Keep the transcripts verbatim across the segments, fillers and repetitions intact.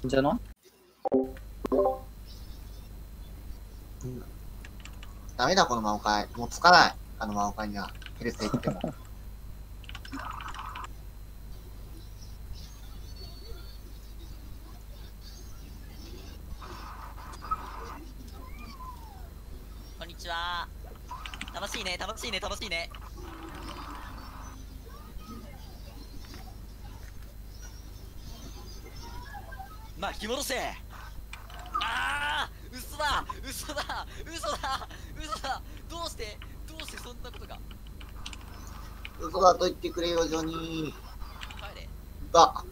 じゃない？ うん、ダメだこの魔法もうつかない。あの魔法にはヘルスで言っても。 こんにちは。楽しいね楽しいね楽しいね。巻き戻せ。ああ嘘だ嘘だ嘘だ嘘だ。どうしてどうしてそんなことが。 嘘だと言ってくれよジョニー。 帰れ。 が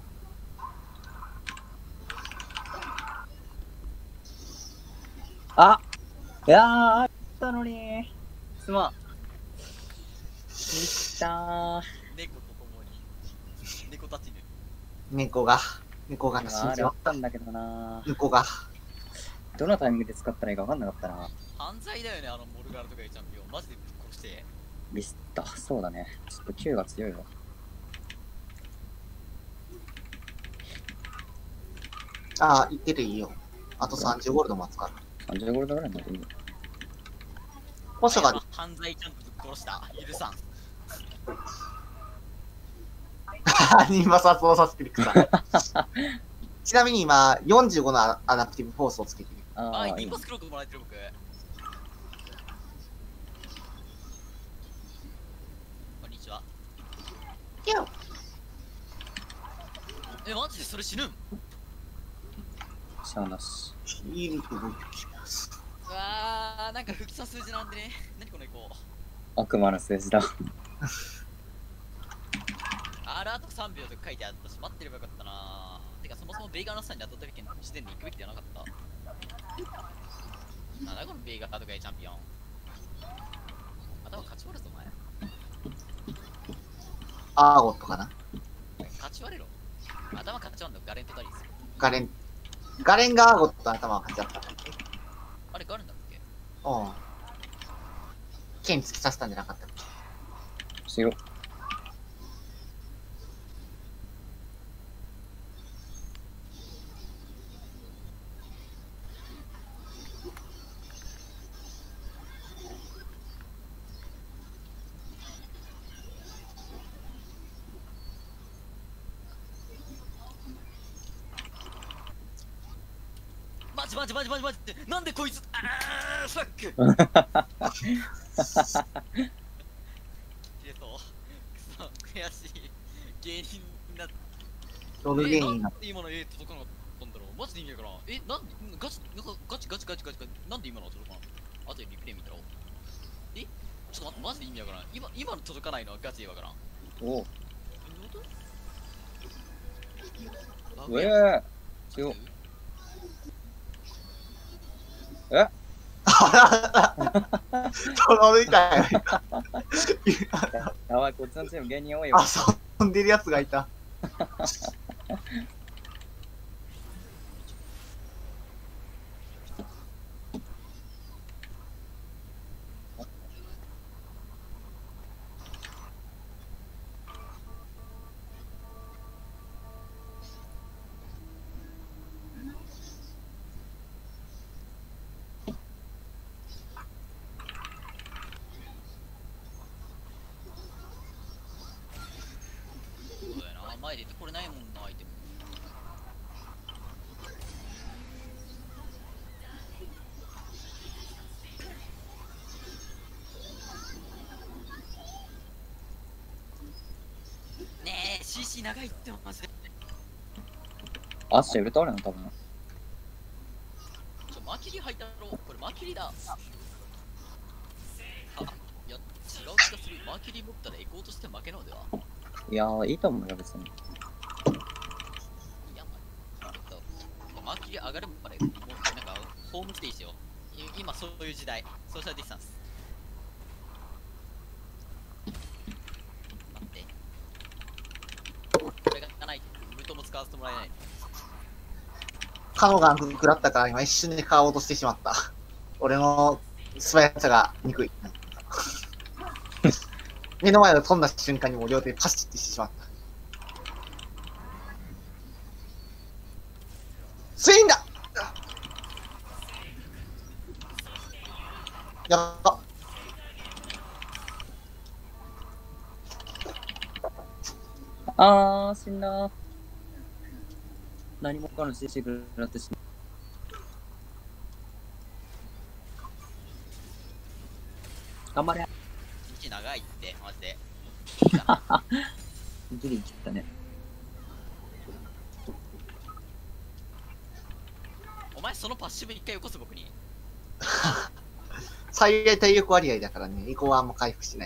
あ、いやーあったのにすまん。ミスター猫と共に猫たちに。 猫が猫が死んあれあじまったったんだけどな。 猫がどのタイミングで使ったらいいか分かんなかったな。 犯罪だよねあのモルガルとかいうチャンピオン。マジでぶっ殺して。 ミスった。そうだね。ちょっときゅうが強いわ。 ああ言ってていいよ。あとさんじゅうゴールド待つから。 さんじゅうゴールドぐらいまでいいよ。 ポショが犯罪チャンプぶっ殺した。許さん。 今殺動させてください。ちなみに今よんじゅうごのアダプティブフォースをつけてる。 ああ、 あ、 いいねインパスクロックもらえてる僕。こんにちは。え、マジでそれ死ぬん？ しゃあなし。 いい動いてきます。 うわー、なんか不吉な数字なんでね。何このエコー。 悪魔の数字だ。 あらあとさんびょうとか書いてあったし、待ってればよかったなー。てかそもそもベイガーのさんに当たった時に時点で行くべきではなかった。なんだこのベイガーとかいうチャンピオン。頭勝ち割るぞお前。 アーゴットかな。 勝ち割れろ。頭勝ち割るのガレントダリース。 ガレンガレンがアーゴットと頭が勝ち合ったんだっけ。 あれガレンだっけ？ うん。剣突き刺したんじゃなかったっけ。 しろ。 マジマジマジマジマジって、なんでこいつ、あーファックえっと、くそ、悔しい芸人だ。 ログ芸人ななんで今の A 届かなかったんだろう。マジで意味わからん。え、なんでガチなんかガチガチガチガチガチなんで今の届かない。あとでリプレイ見たら。えちょっと待って、マジで意味わからん。今今の届かないのはガチでわからん。 おお。 どういうこと？ うえー強っ。えトロみたい。 やばい、こっちのチーム芸人多いよ。 遊んでるやつがいた。 そうだよな。前で出てこれないもんな、アイテム。ねえ、シーシー 長いってマジで。 アッシュウルトあるの多分。 ちょ、マキリ入ったろ。これマキリだ。あ、いや、違う気がする。マキリ持ったらエコーとして負けなのでは。 いやー、いいと思うよ、別に。 いや、まあ、ちょっと、マキリ上がるまで、もう、なんか、ホームステイしてよ。い今、そういう時代。ソーシャルディスタンス。待って。これがないと、無糖も使わせてもらえない。 カノガン食らったから今一瞬で買おうとしてしまった。俺の素早さが憎い。目の前を飛んだ瞬間にもう両手パシッてしてしまった。 スインだ。やった。 あー、死んだ。何もかの シーシー 食らってしまう。頑張れ。 一日長いってマジで。 ギリ切ったね。 お前そのパッシブ一回起こす僕に。 最大体力割合だからね、移行はあんま回復しない。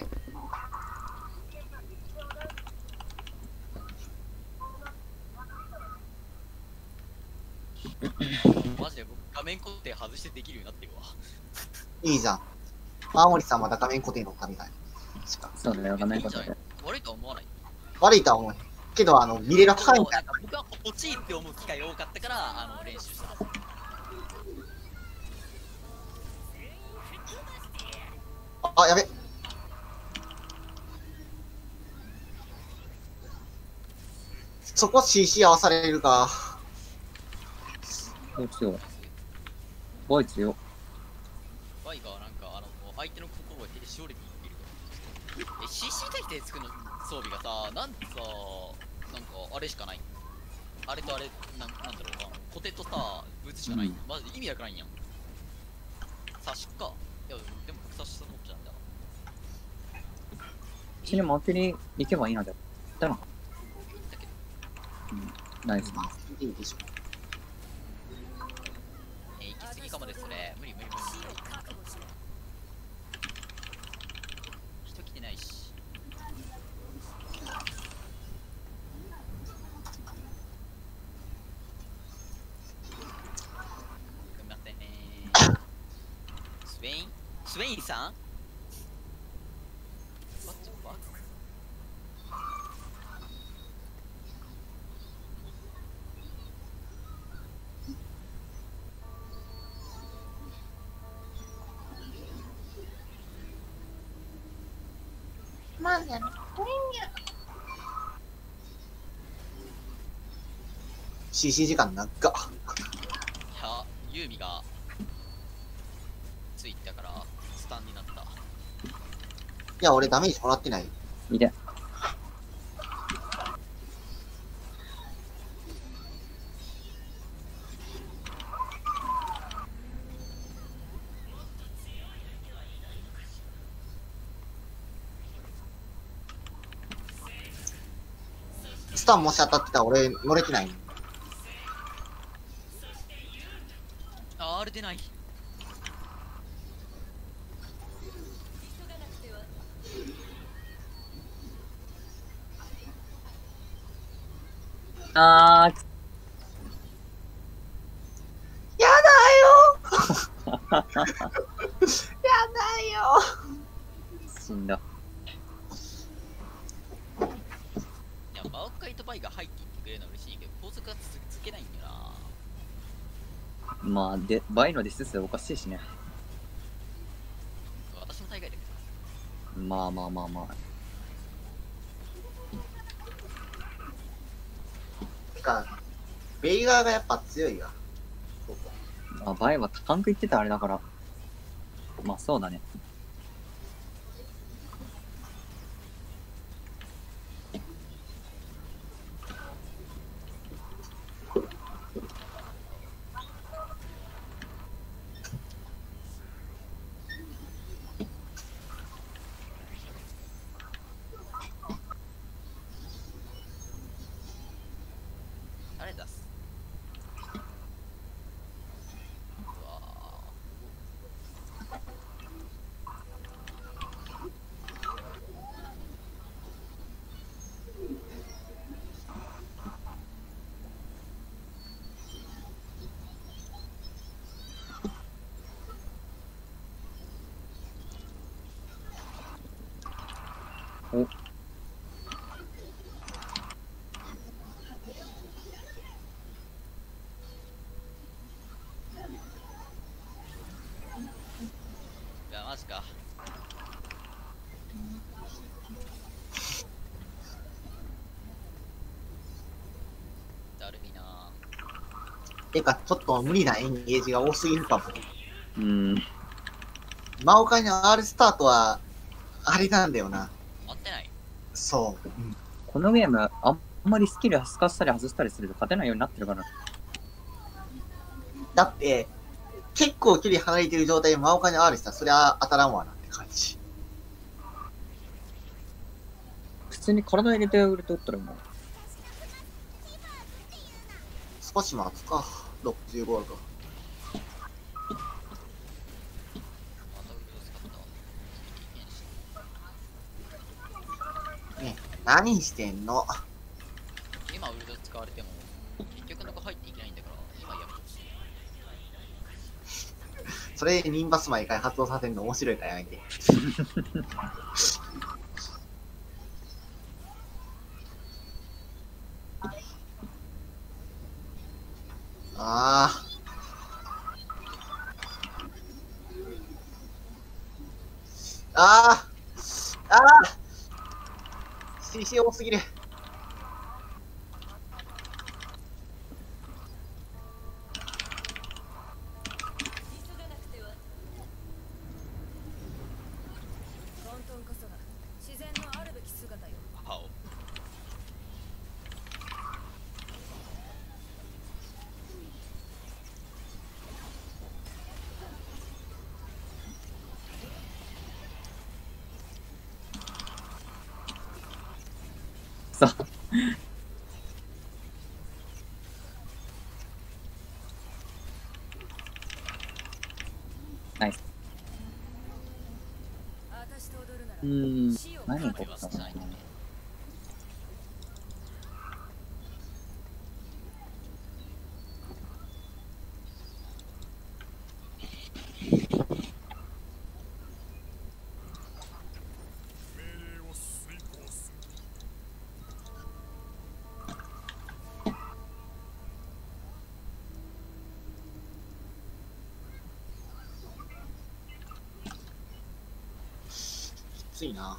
マジで僕画面固定外してできるようになってるわ。 いいじゃん。青森さんまだ画面固定の神だね。確か。 そうだよ、画面固定で。 悪いとは思わない。 悪いとは思う。けど、あの、見れる範囲なんか僕は欲しいって思う機会が多かったから、あの練習したはず。 あ、やべ。そこ シーシー 合わされるか。 どうしよう。ボイ強。 ワイがなんかあの相手の心を手で勝利にいると。え、シーシー 対で作るの装備がさ、なんてさ、なんかあれしかない。あれとあれ、なんなんだろうな、コテとさ、ブーツしかない。 うん、 マジで意味わからんやん。差しか。いや、でも僕差ししたと思っちゃうんだ。 うちに負けに行けばいいので。だな。 だけど、 うん、ナイス。 いいでしょ。 えー、行き過ぎかもです、それ。無理無理無理無理。人来てないし。すみませんねー。スウェインスウェインさん What the fuck? まあね、シーシー 時間長っ。 いや、ユーミがついたからスタンになった。 いや、俺ダメージもらってない。 いて。 スタンもし当たってたら俺乗れてない。 あー、R 出ない。 あー、 やだよやだよ死んだ。 いや、マオカイとバイが入っていってくれるのは嬉しいけど、高速が続けないんだよな。 まあ、で、倍のディス数おかしいしね。 私の大会で。 まあまあまあまあ。 てか、ベイガーがやっぱ強いわ。そうそう。 まあ、バイはタンク行ってたあれだから。まあそうだね。 誰出すうわお、 いや、マジか。だるいなぁ。 てか、ちょっと無理なエンゲージが多すぎるかも。 うん。 マオカイの R スタートは、あれなんだよな。 合ってない。 そう。 このゲーム、あんまりスキルすかしたり外したりすると勝てないようになってるから。 だって、結構距離離れてる状態でマオカイの R したら、そりゃ当たらんわなって感じ。 普通に体入れて売れておったらもう。 少し待つか。ろくじゅうごあるか。 またウルト使ったわ。 ね、何してんの？ 今ウルト使われても、結局のとこ入っていけないんだから、今やめてほしい。 それでニンバス毎回発動させるの面白いからやめて。ああ。ああ。ああ。シーシー 多すぎる。 パオ。 さあ。ナイス。うーん。何こったかな。 きついな。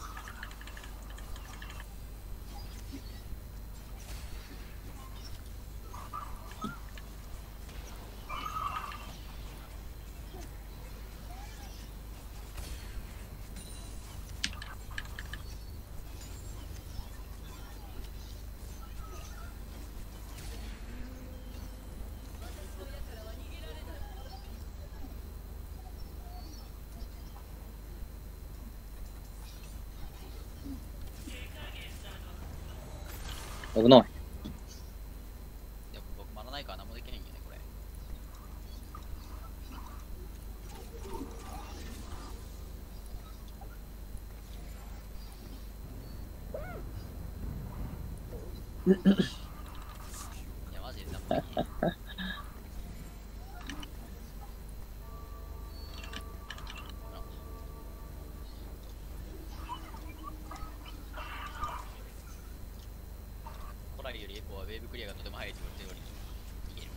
危ない。 でも僕マナないから何もできないんよね、これ。いや、マジで何もできない。古来よりエコはウェーブクリアがとても速いと言われており、逃げる。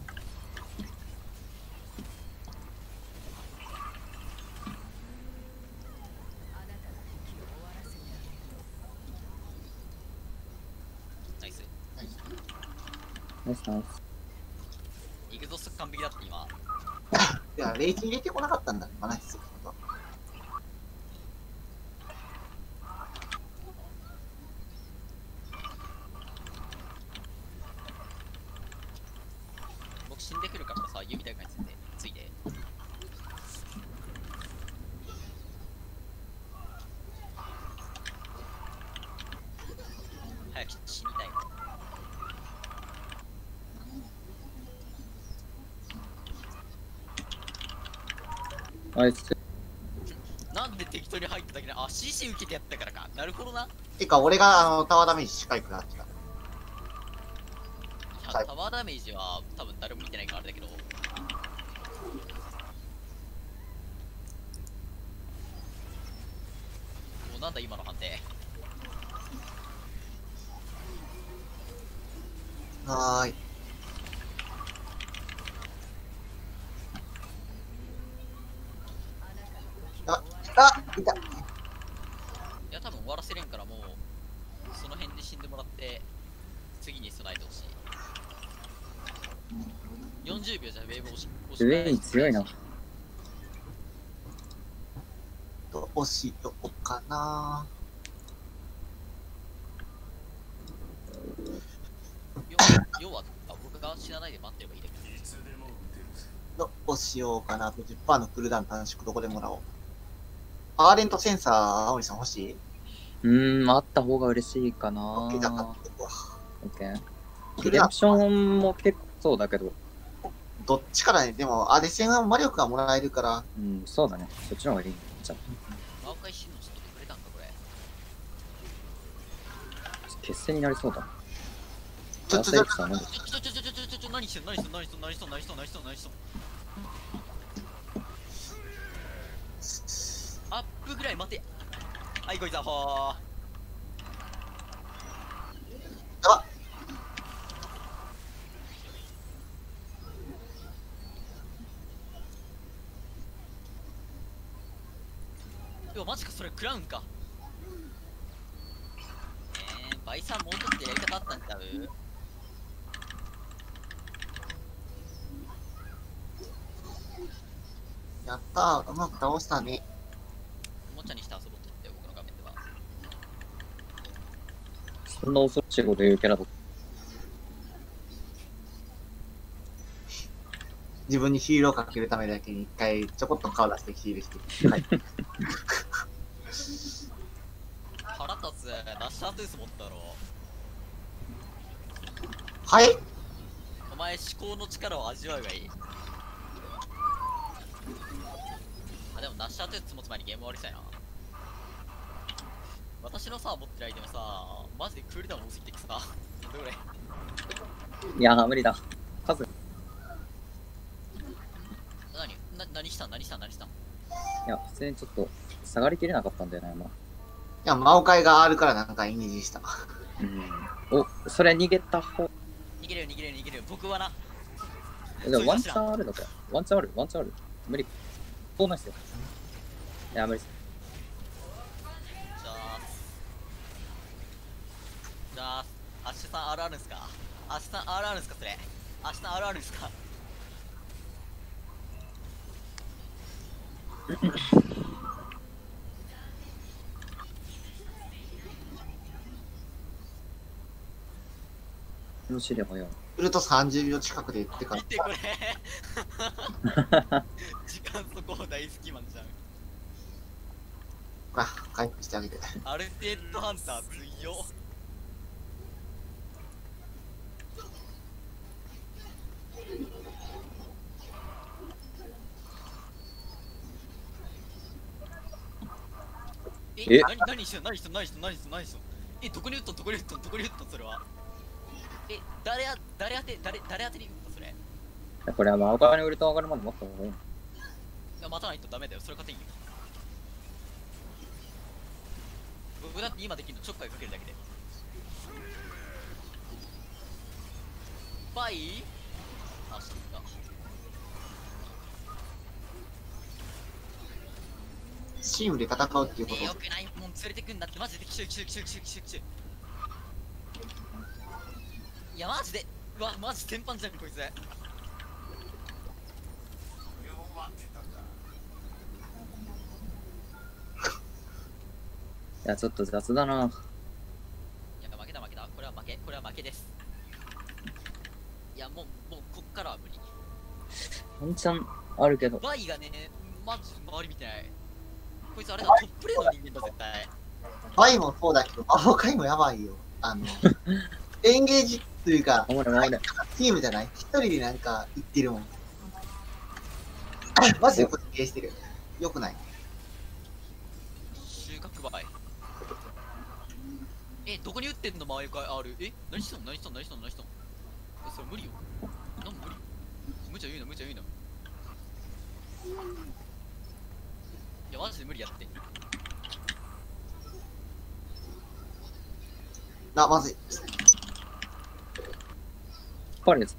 ナイス。 ナイスナイス。 イグゾス完璧だって今。 いや、レイジ入れてこなかったんだね、マナイス。 僕死んでくるからさ、弓みたいな感じでついて。早く死にたい。 ナイス。 なんで適当に入っただけで、あ、シーシー 受けてやったからか。なるほどな。 てか、俺があのタワーダメージしっかり食らってた。 いやタワーダメージは多分誰も見てないからあれだけど。もうなんだ今の判定。 はーい。あ、あ、いた。 いや多分終わらせれんからもうその辺で死んでもらって次に備えてほしい。 よんじゅうびょうじゃウェーブ押し押し上に強いな。 どうしようかな。 要はあ僕が死なないで待ってればいいだけ。 どうしようかなと。じゅっパーセント のクールダウン短縮どこでもらおう。アーレントセンサー、青森さん欲しい？ うーん、あった方が嬉しいかな。 オッケー、じゃあ買ってくわ。 オッケー。 クールダウンリアクションも結構そうだけど。 どっちからね、でも、アデセンは魔力がもらえるから。 うん、そうだね。そっちの方がいいんじゃん。 マオカイシンのちょっとくれたんかこれ。 決戦になりそうだな。 ちょちょちょ、 ちょちょちょちょちょちょちょちょ何してんの何してんの何してんの何してんの何してんの何してんの何してんのアップぐらい待て。はいこいつはほー。 やばっ。 いやマジかそれクラウンか。えー、バイさんもうちょっとやり方あったんちゃう？ やったー、うまく倒したね。 おもちゃにして遊ぼうと言って僕の画面では。 そんな恐ろしいこと言うキャラだ。 自分にヒールをかけるためだけに一回ちょこっと顔出してヒールして。はい。 腹立つ。ラッシャートゥース持ったろ。 はい。 お前思考の力を味わうがいい。あ、でもナッシャートゥース持つ前にゲーム終わりたいな。私のさ持ってるアイテムさマジでクールダウン多すぎてくさ。どれいやー、無理だ。数。い何な何したん何したん何したんや、普通にちょっと下がりきれなかったんだよね、まあ。 いや、魔王会があるからなんかイメージした。 うん。お、それ逃げた方。 逃げれる逃げれる逃げれる。僕はな。 でもワンチャンあるのか。ワンチャンあるワンチャンある無理。そうないっすよ。いや、無理っす。 じゃあじゃあアッシュさん アール あるんすか？アッシュさん アール あるんすかそれ？アッシュさん アール あるんすか？ 楽しいでもよ。 するとさんじゅうびょう近くで言ってから。 見てこれ時間そこ大好きマンじゃん。 ほら、回復してあげて。 アルテッドハンター強っ。ええ何何してんの何してんの何してんの何してんの何してんのえどこに打ったのどこに打ったのどこに打ったのそれは。え誰や誰当て誰誰当てに打ったそれ。いいやこれはまあ、お金売ると上がるまで待った方がいい。 や待たないとダメだよそれ勝てんよ。僕だって今できるのちょっかいかけるだけで。バイあ、そっか。 チームで戦うっていうこえー、よと。 くないもん連れてくんだってマジでキシュキシュキシュキシュキシュキシュ。いやマジでうわマジ天パンじゃんこいつ。 いや、ちょっと雑だな。 いや負けた負けたこれは負けこれは負けです。いやもうもうこっからは無理。 ワンチャンあるけど。 バイがねマジ周り見てない。こいつあれだトップレーの人間だ絶対。 バイもそうだけど、魔王会もやばいよ。あの、エンゲージというか、 守れ守れ。 チームじゃない？一人でなんか言ってるもん。マジでこっちゲーしてる。よくない。 収穫バイ。えどこに打ってんの周りか R。え何したの何したの何したの何したのえそれ無理よ。なんも無理。無茶言うな無茶言うな。いやマジで無理やって。 あ、まずい。 パレス。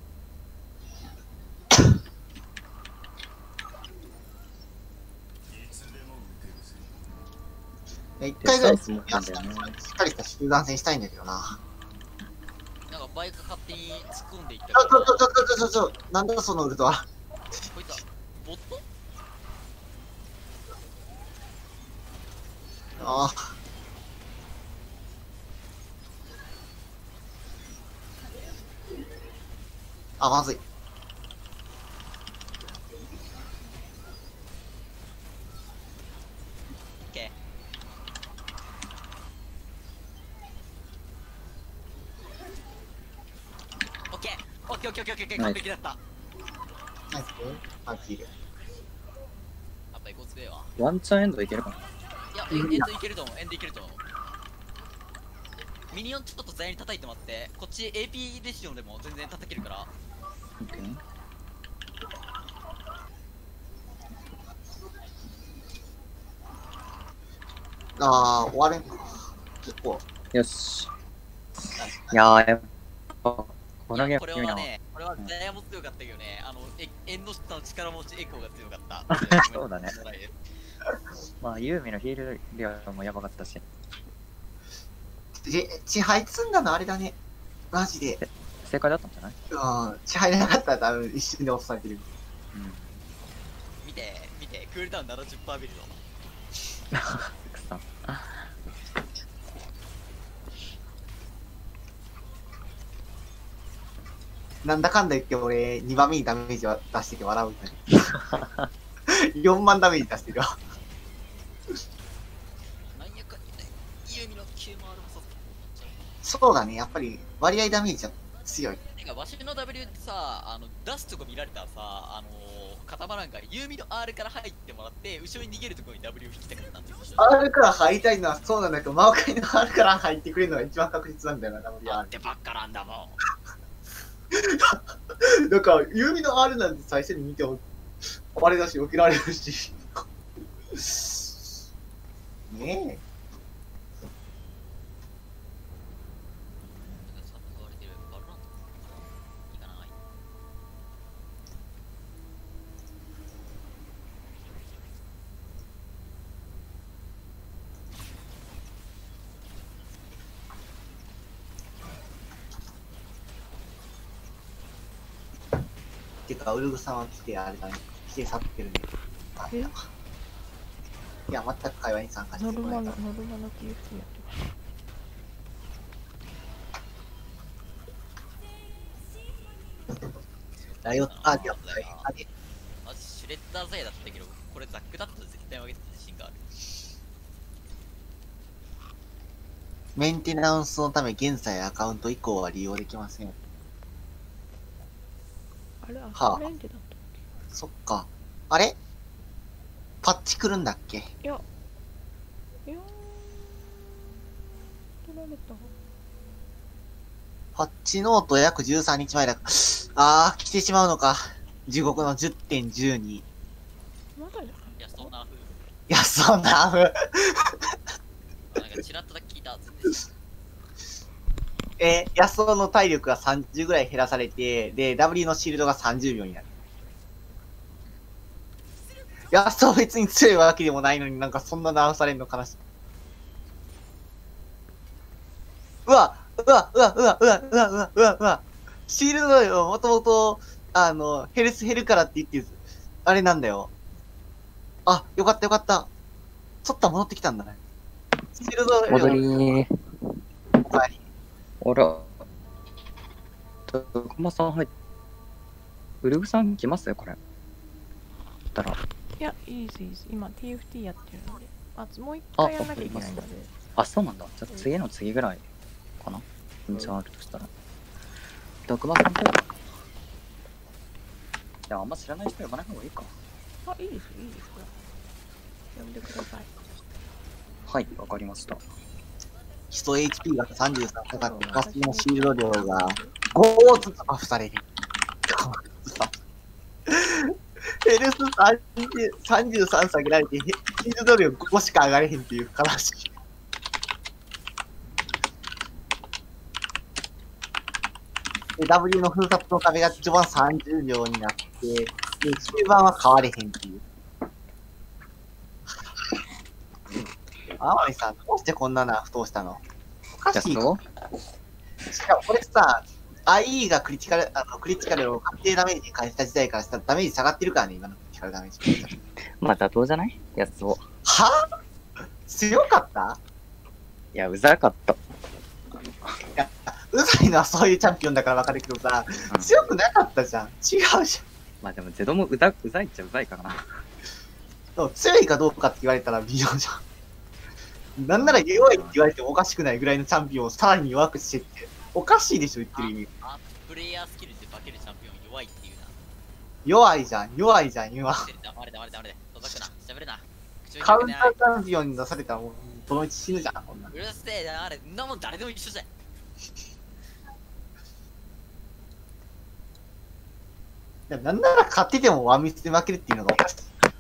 一回ぐらいデスタンス持ってんだよねしっかりした集団戦したいんだけどな。 なんかバイク勝手に突っ込んでいったちょから。 ちょちょちょちょちょちょ、なんだそのウルトは。 こいつは、ボットああ。あ、まずい。 オッケー。オッケー。オッケーオッケーオッケーオッケーオッケー、完璧だった。 ナイス。あ、キル。 やっぱエコ強いわ。 ワンチャンエンドいけるかな。 いや、エンエンドいけると思う。エンドいけると思う。ミニオンちょっと座に叩いてもらって、こっち エーピー デシオンでも全然叩けるから。 オッケー。 ああ、終われんか。結構。 よし。いやー、やっぱ、このゲーこれム強いな。 はね、これはダイヤも強かったけどね、あの、え縁の下の力持ちエコーが強かった。 そうだね。まあ、ユーミのヒール量もやばかったし。 ち、血入積んだのあれだね。マジで。 正解だったんじゃない？ うん。血入らなかったら多分一瞬で落とされてる。 うん。 見て、見て、クールダウン ななじゅっパーセント ビルド。 くさ。 なんだかんだ言って俺にばんめにダメージは出してて笑うみたいな。よんまんダメージ出してるわ。 なんやかんやね、ユーミの キューアール もさ、 そうだね、やっぱり割合ダメージは強い。 てか、わしの W ってさ、あの、出すとこ見られたらさ、あのー、固まらんから、ユーミの R から入ってもらって、後ろに逃げるところに W 引きたかったんだよ。 R から入りたいのはそうなんだけど、マオカイの R から入ってくれるのが一番確実なんだよな、 な W んてばっかなんだもん。 だから、ユーミの R なんて最初に見ても、あれだし、受けられるし。ねえ。 使われてるバルラントいかない。 てか、ウルグさんは来て、あれだね。来て去ってるね。あえいや、全く会話に参加してノルマのこないから。 ノルマの ティーエフティー やってる。 ライオットパーティーは大変だね。 マジシュレッダー勢だったけど、これザックだったら絶対負けてた自信がある。 メンテナンスのため、現在アカウント以降は利用できません。 あれ、 はああメンテだったっそっか。あれパッチ来るんだっけ？ け？いや、いやー、取られた。 パッチノート約じゅうさんにちまえだ。あー、来てしまうのか。地獄の じゅってんじゅうに。 まだじゃない？ いや、そんな風。 いや、そんな、 なんかチラッとだけ聞いたっつって。 えー、ヤスオの体力がさんじゅうぐらい減らされて、で、W のシールドがさんじゅうびょうになる。ヤスオ別に強いわけでもないのになんかそんな直されんの悲しい。うわうわうわうわうわうわうわうわうわシールドよ、もともと、あの、ヘルス減るからって言ってる、あれなんだよ。あ、よかったよかった。ちょっと戻ってきたんだね。シールドよ、 戻りー。 おかえり。 あら。と、コマさん入っウルグさん来ますよ、これ。たら。 いや、いいですいいです。今 ティーエフティー やってるので。あ、もう一回やらなきゃいけないので。 あ、そうなんだ。じゃあ次の次ぐらいかな。うん、じゃああるとしたら。徳間さんと。いや、あんま知らない人呼ばない方がいいか。 あ、いいですいいです。呼んでください。 はい、わかりました。 基礎 エイチピー がさんじゅうさんかかって、ガスのシールド量がごずつバフされる。ヘルスさんじゅうさん下げられて、シールド量ごしか上がれへんっていう悲しい。で、W の封殺の壁が序盤さんじゅうびょうになって、で、終盤は変われへんっていう。あまりさん、どうしてこんなナーフ通したのおかしい。 じゃあそうしかもこれさ、 アイイー がクリティカル、あの、クリティカルを確定ダメージに返した時代からしたらダメージ下がってるからね、今のクリティカルダメージ。 まあ妥当じゃないやつを。 はぁ強かった？ いや、うざかった。 うざいのはそういうチャンピオンだからわかるけどさ、 うん、 強くなかったじゃん。違うじゃん。 まあでもゼドもうざ、うざいっちゃうざいからな。 そう強いかどうかって言われたら微妙じゃん。なんなら弱いって言われてもおかしくないぐらいのチャンピオンをさらに弱くしてって、おかしいでしょ、言ってる意味。 あ、プレイヤースキルで化けるチャンピオン弱いっていうな。 弱いじゃん、弱いじゃん、今。 黙れ黙れ黙れ。届くな。喋るな。口をカウン開けてない。 ターチャンピオンに出されたらもう、どの道死ぬじゃん、こんなん。 うるせえな、あれ。んなもん誰でも一緒じゃん。 でもなんなら勝っててもワンミスで負けるっていうのがおかしい。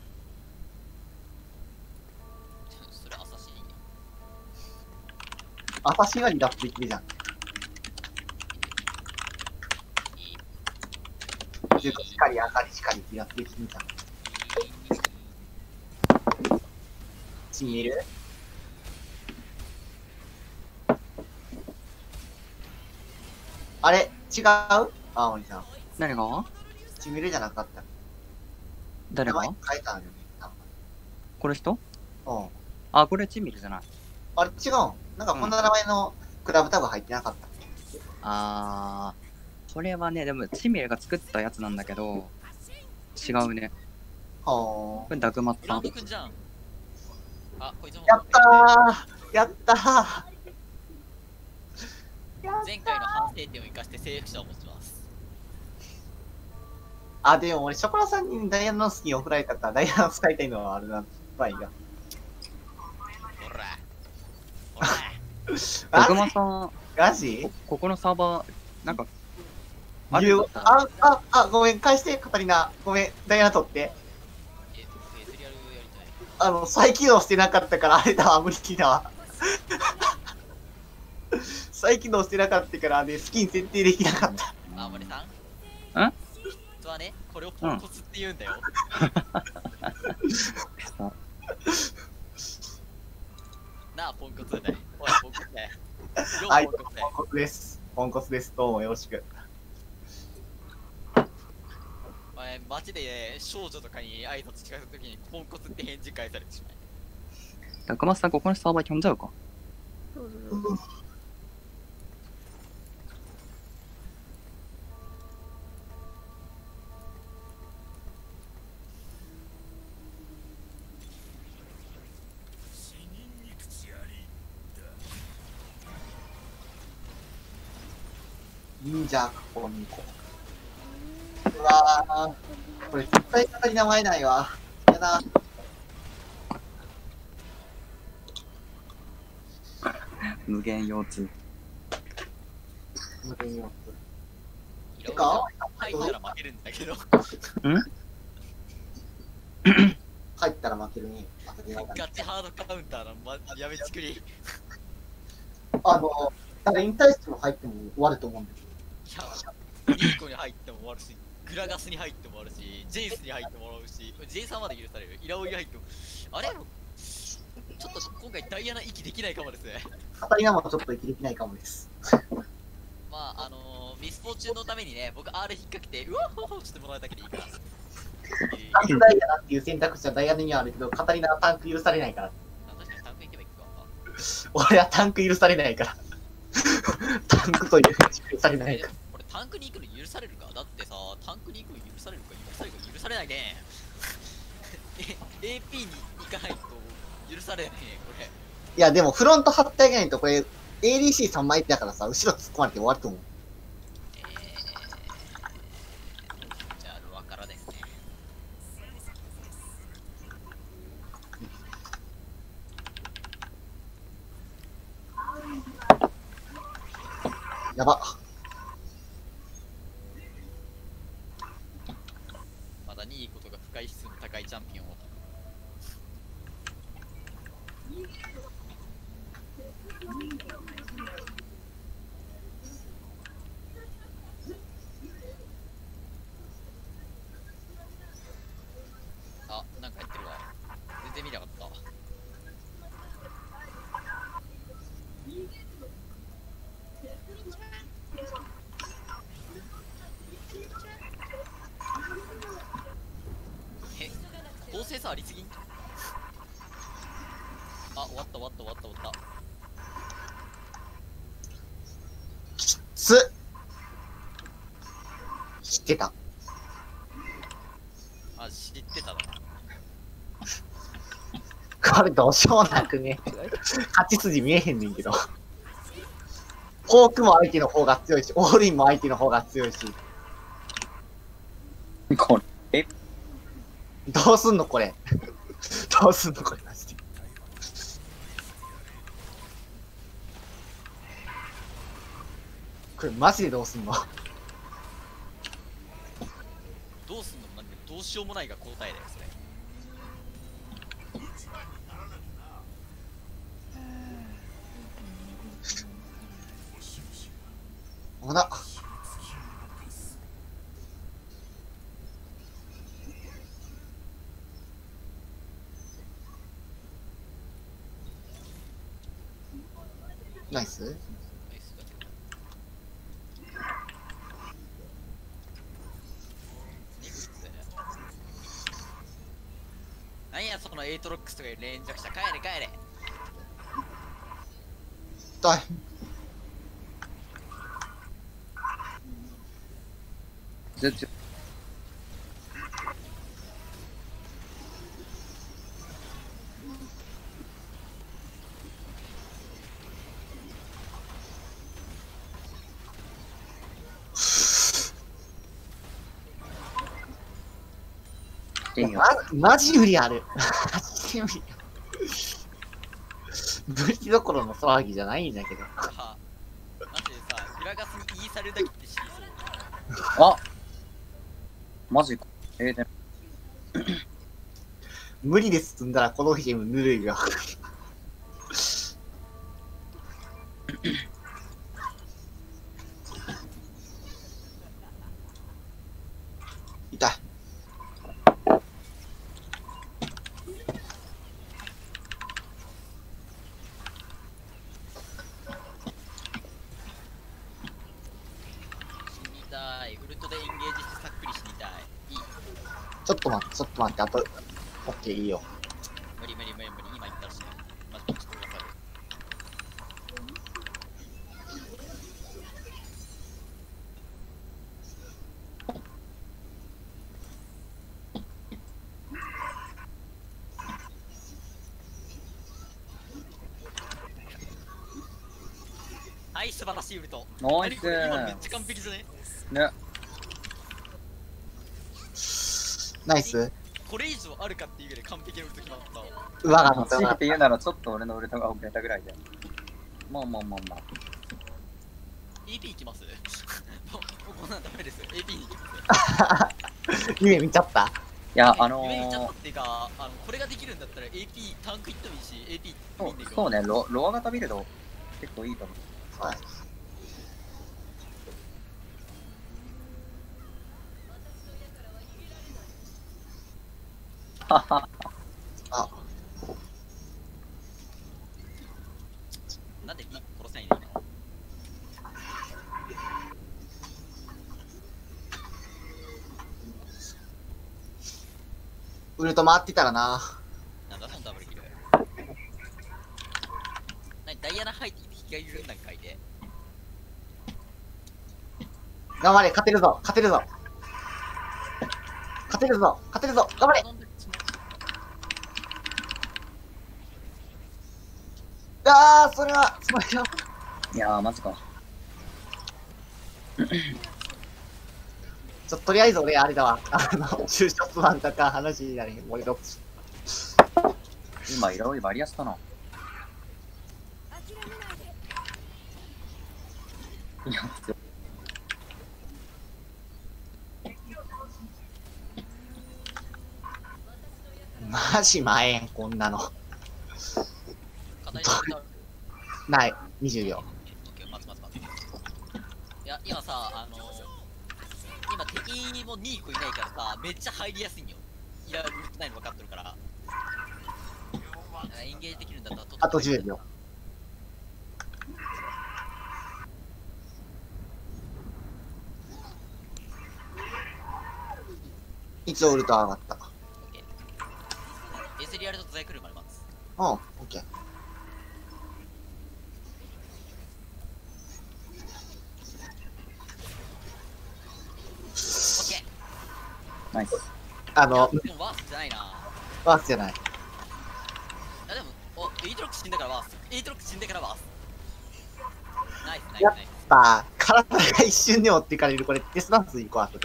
それアサシン。 アサシンは離脱できるじゃん。っていうか、しかり、あかり、しかり離脱できるじゃん。ちみる？あれ違う？青森さん。 誰がちみるじゃなかった。 誰が名前変えたんだよね。 これ人うん。 あ、これチミルじゃない。 あれ違うん？なんかこんな名前のクラブタブ入ってなかった。 あー、これはね、でもチミルが作ったやつなんだけど、違うね。 はこれダグマッタブランドくんじゃん。あ、こいつも。 やったーやったー前回の反省点を生かして征服者を持ちます。 あ、でも俺、ショコラさんにダイヤのスキンを振られたから、ダイヤの使いたいのはあるな。まあいいや。 ほら。ほら。 ダグマさん、 マジここのサーバー、なんか、ああるんだったらあ、あ、あ、ごめん、返して、カタリナ。ごめん、ダイヤ取って。 え、エズリアルやりたい。 あの、再起動してなかったから、あれだわ、無理だわ。再起動してなかったからね、スキン設定できなかった。 あ、森さんん実はね、これをポンコツって言うんだよ。なあ、ポンコツだよ。おい、ポンコツだよ。 はい、 ポンコツだよ。 ポンコツです。ポンコツです。どうもよろしく。 お前、街で、ね、少女とかに挨拶近づくときにポンコツって返事返されてしまう。 ダグマさん、ここのサーバー飛んじゃうか。 どうぞどうぞ。 忍者、ここに行こう。うわー、これ絶対カタリナ前ないわ。やだ。 無限腰痛。 無限よ。 てか入ったら負けるんだけど。 入ったら負けるね。カタリナがガチハードカウンターの、ま、やめちくり。いあの、誰に対しても入っても終わると思うんだけど。 や、リーコに入っても終わるし、グラガスに入っても終わるし、ジェイスに入ってもらうし、ジェイさんまで許される。イラオイに入っても。あれちょっと今回ダイアナ息できないかもですね。 カタリナもちょっと生きできないかもです。 まあ、あのー、ミスフォーチュンのためにね、僕 R 引っ掛けて、うわっほほしてもらうだけでいいから。 タンクダイヤナっていう選択肢はダイヤナにはあるけど、カタリナはタンク許されないから。 あ確かにタンク行けばいいか。 俺はタンク許されないから。タンクという許されないえから。 俺タンクに行くの許されるかだってさ、タンクに行くの許されるか許されるか許されないね。え エーピー に行かないと許されないね、これ。 いや、でもフロント張ってあげないと、これ、エーディーシーさん 枚だからさ、後ろ突っ込まれて終わると思う。 えー、じゃあ、ロアからですね。 やば。 まだにいいことが深い質の高いチャンピオンを。あ、なんかやってるわ。全然見なかった。 終わった終わった終わった。 きつ。知ってた。 あ、知ってたな。 これどうしようもなくね。勝ち筋見えへんねんけど。フォークも相手の方が強いし、オールインも相手の方が強いし。 これ、え、 どうすんのこれ。どうすんのこれマジで。これマジでどうすんの。 どうすんのなんでどうしようもないが交代だよ、それ。 ほら。ナイス。 ナイスだけど。ニグスなんやそのエイトロックスとかいう連続者、帰れ帰れ。 痛い。 ずっと、いいよ。 ま、マジ無理ある。マジ無理。無理どころの騒ぎじゃないんだけど。 はマジでさ、グラガスに言いされるだけって死にそう。 あ、マジか。えー、でも無理です積んだらこのゲームぬるいよ。痛い。 死にたい。ウルトでエンゲージしてさっくり死にたい。いい。 ちょっと待って、ちょっと待って、あと、オッケー、いいよ。 無理無理無理無理。今言ったら死ぬ。マジでちょっとわかる。はい、素晴らしいウルト。 ナイス何これ今めっちゃ完璧じゃね？ ね。 ナイス。 これ以上あるかっていうぐらい完璧なウルト決まったわ。 うわがった強いて言うならちょっと俺のウルトが遅れたぐらいで。まあまあまあまあ。 エーピー 行きますもうこんなんダメですよ。エーピー に行きますよ。 夢見ちゃった。 いや、あの夢見ちゃったー、 っていうか、あのこれができるんだったら エーピー タンク行ってもいいし、エーピーそう行ってもいいんだけど。 そうね、ロロア型ビルド結構いいと思う。 はい。 はは。 あ、 なんでに殺せないんだよ。 ウルト回ってたらな。 なんだそのダブルキル。なにダイアナ入って引きがいるん段階で。 頑張れ、勝てるぞ、勝てるぞ。勝てるぞ、勝てるぞ、頑張れ。あー、それは、それは。 いやー、マジか。 ちょっととりあえず俺、あれだわ。あの、就職マンとか話になれへん。俺どっち。 今、色々バリアスかな。いや、普通。 マジ前へん、こんなの。 課題である。 ない、にじゅうびょう。 オッケー、待つ待つ待つ。いや、今さ、あのー、今敵もにこいないからさ、めっちゃ入りやすいんよ。いや、売ってないの分かってるから。エンゲージできるんだったらとっととあとじゅうびょう。一応ウルト上がった。 オッケー。エスリアルとザイクルまで待つ。 うん、オッケー。 ナイス。 あの、 いやでもワースじゃないな。 ワースじゃない。 あ、でも、お、エイトロック死んだからワース。エイトロック死んだからワース。ナイス、ナイス、 やっナイス。 ぱ、体が一瞬で持っていかれる、これ、デスダンス行こう、後で。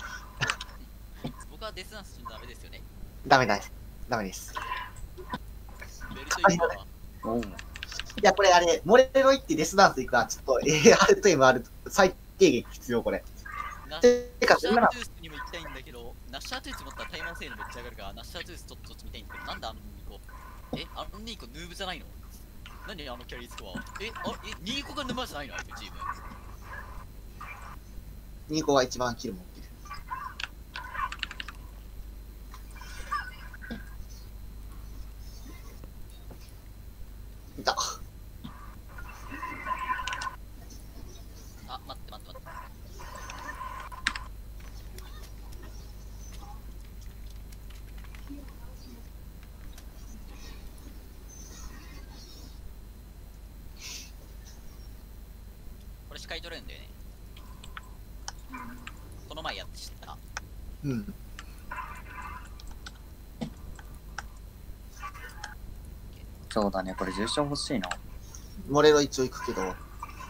僕はデスダンスしちゃダメですよね。 ダメだ。ダメです。 ベルトいいわ。 おう。 いや、これあれ、モレロ行ってデスダンス行くのは、ちょっと エーアール と エムアール 最低限必要、これ。 ナッてか、 シャ今のートゥースにも行きたいんだけど、ナッシャートゥース持ったらタイマン性能めっちゃ上がるから、ナッシャートゥースちょっと見たいんだけど、なんであのニーコえ、あのニーコヌーブじゃないの何あのキャリースコアえ、あえ、ニーコが沼じゃないのあいつチーム。 ニコが一番キル持ってる。いた。 あ、待って待って待って。これ視界取れるんだよね。この前やって知った。 うん。 そうだね、これ重賞欲しいな。 モレロ一応行くけど。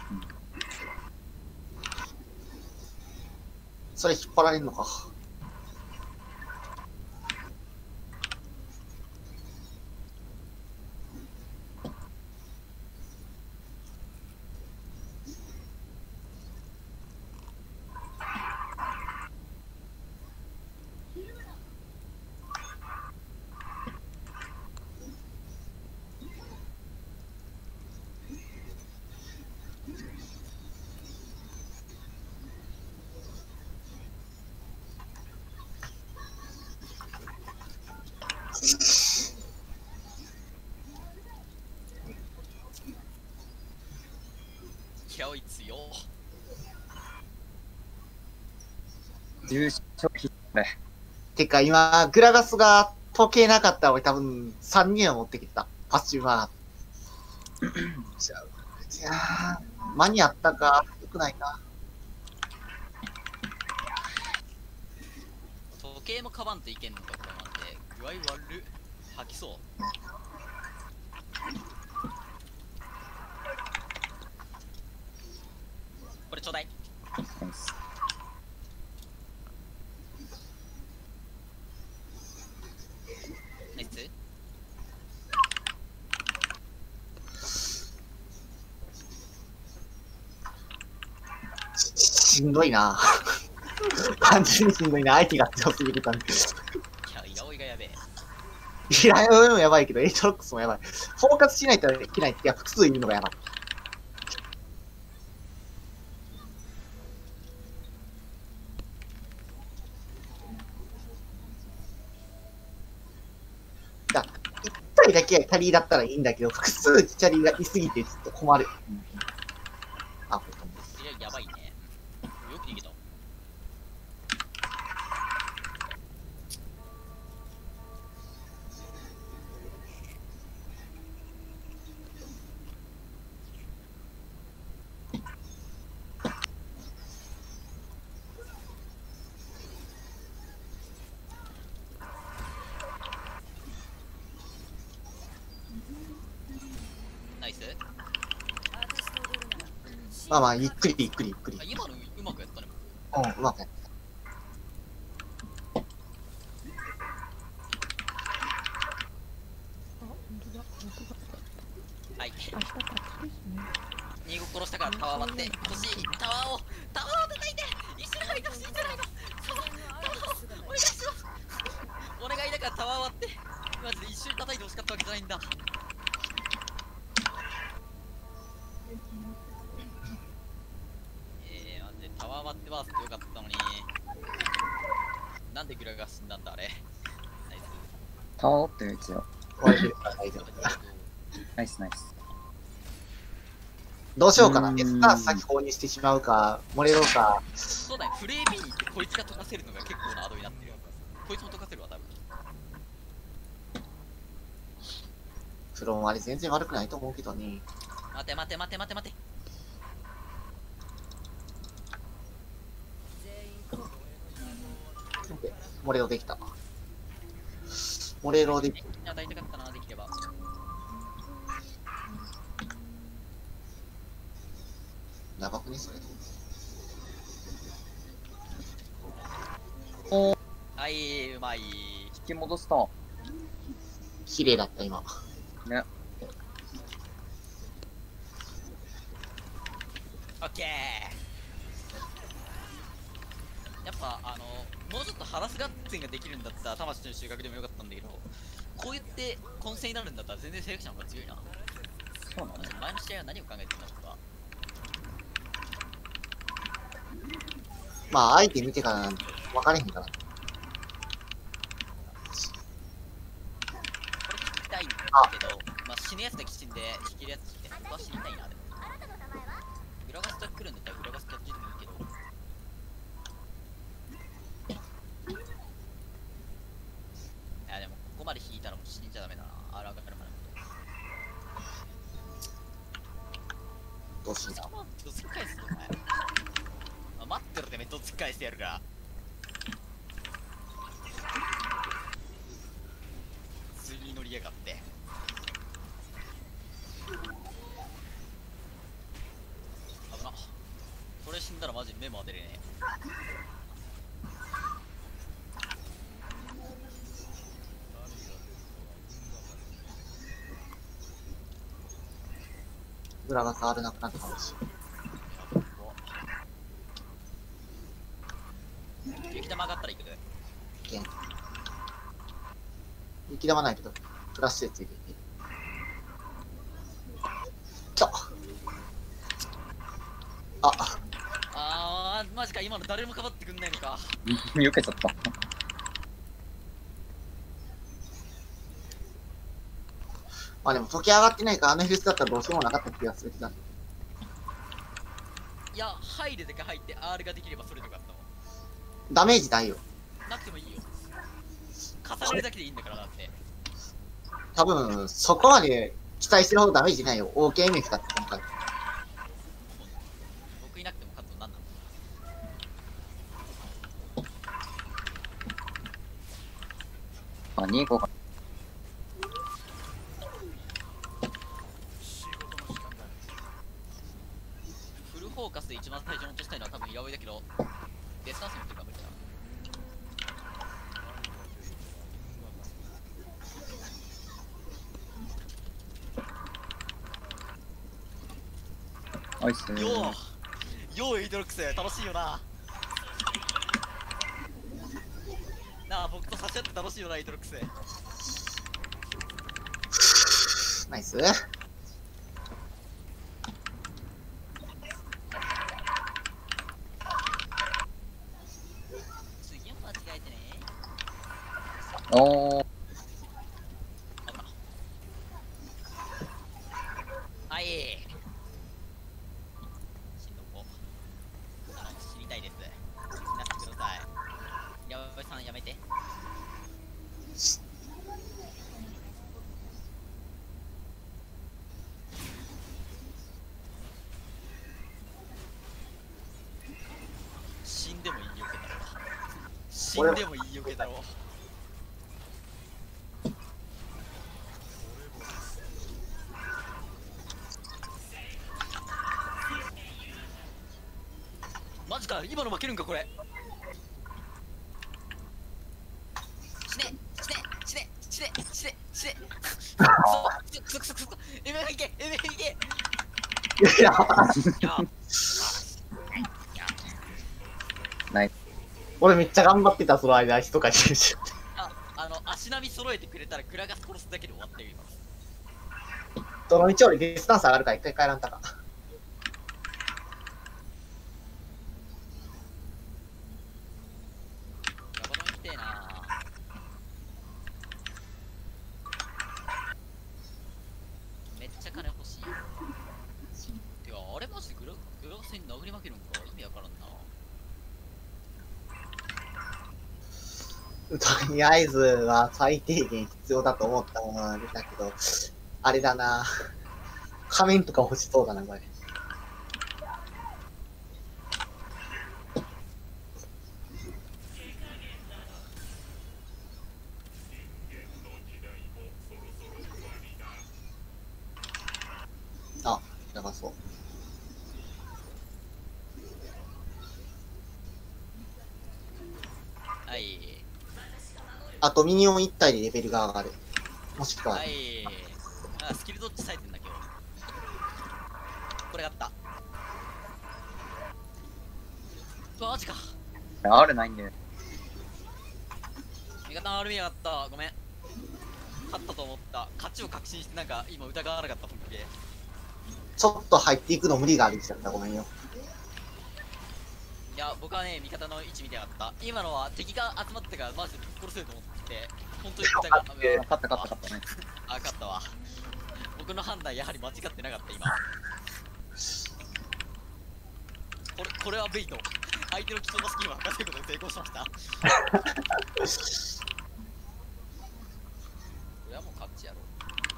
それ引っ張られるのか。 キャオイ強。 重賞必須ね。 てか今、グラガスが時計なかったら俺多分さんにんは持ってきてた。パッシュマー。じゃあ、いやー、間に合ったか。よくないな。 時計もカバンといけんのか、これなんて。具合悪っ。吐きそう。これちょうだい。 ナイス。 ナイス。 しんどいな。単純にしんどいな。相手が強すぎる感じ。 いや、イラオイがやべえ。 いや、俺もやばいけど、エイトロックスもやばい。フォーカスしないといけないって、いや、複数いるのがやばい。だ一体だけキャリーだったらいいんだけど、複数キャリーがいすぎてちょっと困る。あ、 いや、やばいね。よく逃げた。ナイス。 まあまあ、ゆっくりゆっくりゆっくり。 あ、今のうまくやったね。 うん、うまくやっあ、本当だ。ろくがつ。 はい。 明日タッチですね。 ニーゴ殺したからタワー割って欲しい。タワーをタワーを叩いて一緒に入ってほしいんじゃないの。タワータワーをお願いしますお願いだからタワー割ってマジで一緒に叩いてほしかったわけじゃないんだ。えー、マジでタワー割ってバースってよかったのになんでグラが死んだんだあれ。ナイス。 タワーって一応。 た。終われてるから大丈夫。 ナイスナイス。 どうしようかな。 うーんエスター先購入してしまうか、モレロか。 そうだね、フレービーに行ってこいつが溶かせるのが結構なアドになってるよ。こいつも溶かせるわ、多分。 フロンあれ全然悪くないと思うけどね。 待て待て待て待て待て。 モレロできた。モレロできた。 当たりたかったな、できれば。 やばくね、それ。 おー、 はい、うまい。 引き戻した。 綺麗だった、今。 ね。 オッケー。やっぱ、あの、もうちょっとハラスガッツンができるんだったら、魂の収穫でもよかったんだけど、こう言って混戦になるんだったら全然セレクションの方が強いな。 そうなのね。 前の試合は何を考えてるんだろうか。 まあ、相手見てからなんて分かれへんから。 これ聞きたいんだけど、まあ、死ぬやつだけ死んで、引けるやつ引いて、僕は死にたいな、でも。グラガスが来るんだったらグラガスキャッチでもいいけど。いや、でも、ここまで引いたらもう死んじゃダメだな。あら、上がるまで。 どうしよう。 どつっ返すぞ、お前。まあ、待ってろてめえ、どつっ返してやるから。普通に乗りやがって。危な。これ死んだらマジで目も当てれねえ。 裏が変わらなくなったかもしれない。 雪玉上がったら行くで。 けん。雪玉ないけど、プラスでついていける。きた。あ、 あー、マジか、今の誰もかばってくんないのか。 避けちゃった。 まあでも時計上がってないから、あのヘルスだったらどうしようもなかった気がするけど。 いや、入るだけ入って アール ができればそれでよかったわ。 ダメージないよ。 なくてもいいよ。重ねるだけでいいんだから、だって。 多分、そこまで期待してるほどダメージないよ。オーケーエムエフ だって今回。 僕いなくても勝つのなんなの。 あ、にごが。 フルフォーカスで一番最初に落としたいのは多分イラオイだけど、デスタンス持ってるから無理だな。 ナイスー。 ようようエイドロックス楽しいよな。なあ、僕と差し合って楽しいよな、エイドロックス。 ナイス。 次は間違えてね。 おー。 危な。はい。しんどこ。あの、死にたいです。死なせてください。やばいさんやめて。死んでもいいよけだろ。死んでもいいよけだろ。マジか、今の負けるんかこれ。死ね死ね死ね死ね死ね死ねそうくそくそくそくそエメいけエメいけ。 いや、 ナイス。 俺めっちゃ頑張ってた、その間、人かしし。 あ、あの、足並み揃えてくれたらグラガス殺すだけで終わってる今。 どの道俺ディスタンス上がるから一回帰らんたか。 ガバドン来てえな。めっちゃ金欲しい。てか、あれマジでグラグラガスに殴り負けるんか意味わからんな。 とりあえずは最低限必要だと思ったものが出たけど、あれだな。仮面とか欲しそうだな、これ。 ばそう。 はい。 あとミニオンいち体でレベルが上がる。もしくは、 はい。あ、スキルドッジされてんだ今日。これがあった。うわマジか。 あるないんだよ。 味方のアルミやがった。ごめん。勝ったと思った。勝ちを確信してなんか今疑わなかった本気で。 ちょっと入っていくの無理があるんちゃった。ごめんよ。 いや、僕はね、味方の位置見てなかった。今のは敵が集まってからマジで殺せると思ってて、本当に疑勝った勝った勝ったね。 あ、勝ったわ。僕の判断やはり間違ってなかった今。これ、これはベイト。相手の貴重なスキンを任せることに成功しました。これはもう勝ちやろう。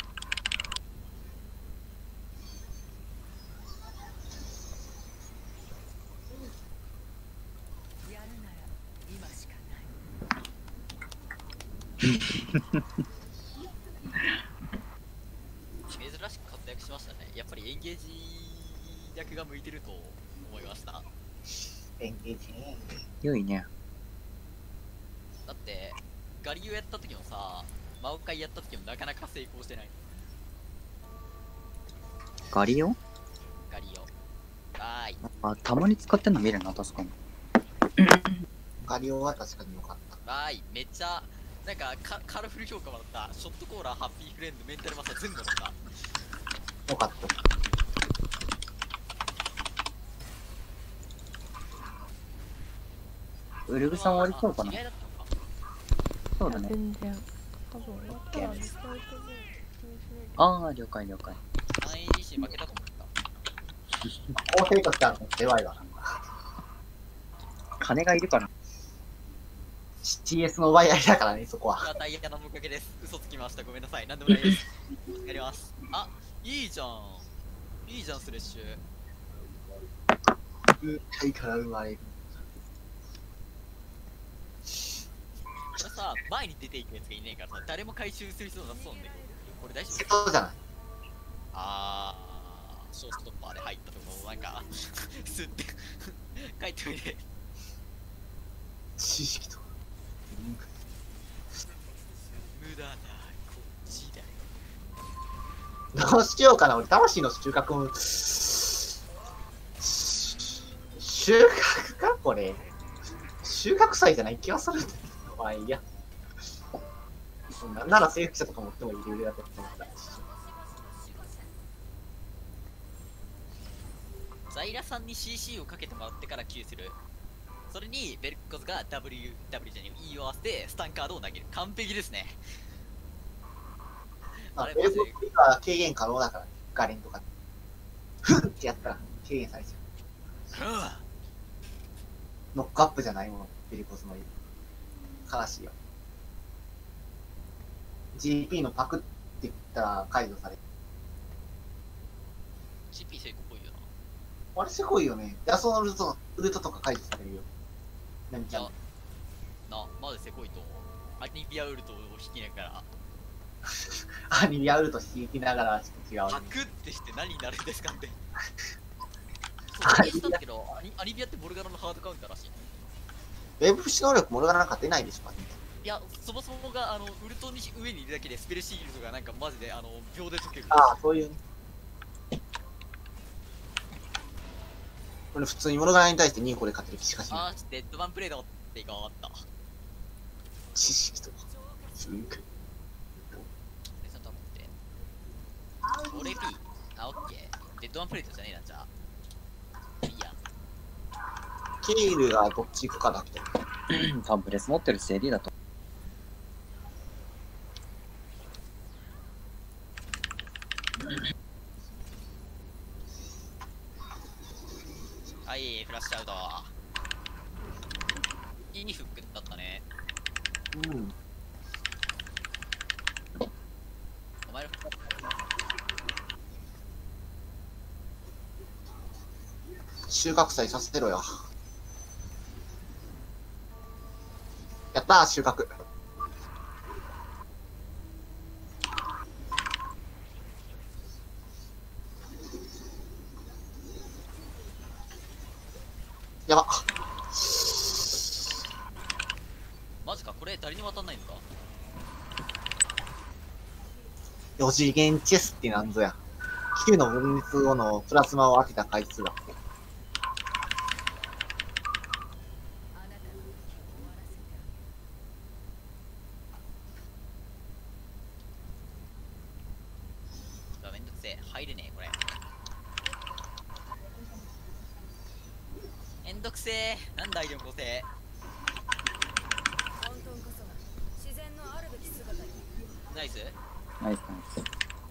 珍しく活躍しましたね。やっぱりエンゲージ役が向いてると思いました。 エンゲージね。 良いね。 だってガリオやった時もさ、マオカイやった時もなかなか成功してない。 ガリオガリオわーい。 あ、たまに使ってんの見るな、確かに。 ガリオは確かに良かった。 わーい。めっちゃなんかカカラフル評価もらった。ショットコーラー、ハッピーフレンド、メンタルマスター全部乗った。 良かった。 ウルグさん終わりそうかな知り合いだったのか。 そうだね。 全然多分終わったらリサイトでああ、了解了解。 サンエーディーシー 負けたと思った。 構成としては弱いわ。 金がいるから。 シーエス の奪い合いだからね、そこは。 ダイヤのおかげです。嘘つきました。ごめんなさい。なんでもないです。やります。あ、いいじゃん。いいじゃん、スレッシュ。 空体から生まれる。 これさ、前に出ていくやつがいねえからさ、誰も回収する人なさそうなんだけど、これ大丈瀬夫？ 戸じゃない。 あー、ショーストッパーで入ったところ、なんか、スッて、帰っておいで。 知識と。 無駄だ、こっちだよ。 どうしようかな、俺、魂の収穫も。収穫かこれ。収穫祭じゃない気がするんだけど。まあいいや。なんなら征服者とか持ってもいいレベルだと思った。 ザイラさんに シーシー をかけてもらってから Q する。それにベルコズが W、W じゃねえ、E を合わせてスタンカードを投げる。完璧ですね。 あ、 あれベルボックが軽減可能だから、ね、ガレンとか。ふんってやったら軽減されちゃう。ノックアップじゃないもの、ベルコスの言う。悲しいよ。ジーピー のパクって言ったら解除される。 ジーピー 成功っぽいよな。 あれすごいよね。いや、そのウルト、ウルトとか解除されるよ。何いやちゃん。、 な、まだせこいと思う。アニビアウルトを引きながら、 アニメアウルト引きながらちょっと違う、ね。 パクってして何になるんですかって。 はいそう、言ったんだけど、アニアニビアってボルガロのハードカウンターらしい。 ウェブ不死能力モルガナなんか出ないでしょ、ね。 いや、そもそもが、あの、ウルトに上にいるだけでスペルシールドがなんかマジで、あの、秒で解ける。 ああ、そういうね。これ普通にモルガナに対してにこで勝てる気しかしない。 あー、デッドマンプレイだって変わった。 知識とか。すごい。 で、ちゃんと思って。オーレピー。あ、オッケー。デッドマンプレイトじゃねえな、じゃあ。いいや。 ケイルがどっち行くかだけ。 多分ブレス持ってるし エーディー だと。 はい、フラッシュアウト。いいフックだったね。 うん。 お前の収穫祭させてろよ。やったー、収穫。 マジか、これ誰にも当たんないのか。 よ次元チェスってなんぞや。きゅうの分裂後のプラズマを当てた回数だって。 うわめんどくせえ、入れねえこれ。めんどくせえ、なんだアイテム構成。 混沌こそが自然のあるべき姿に。 ナイス。 ナイスナイス。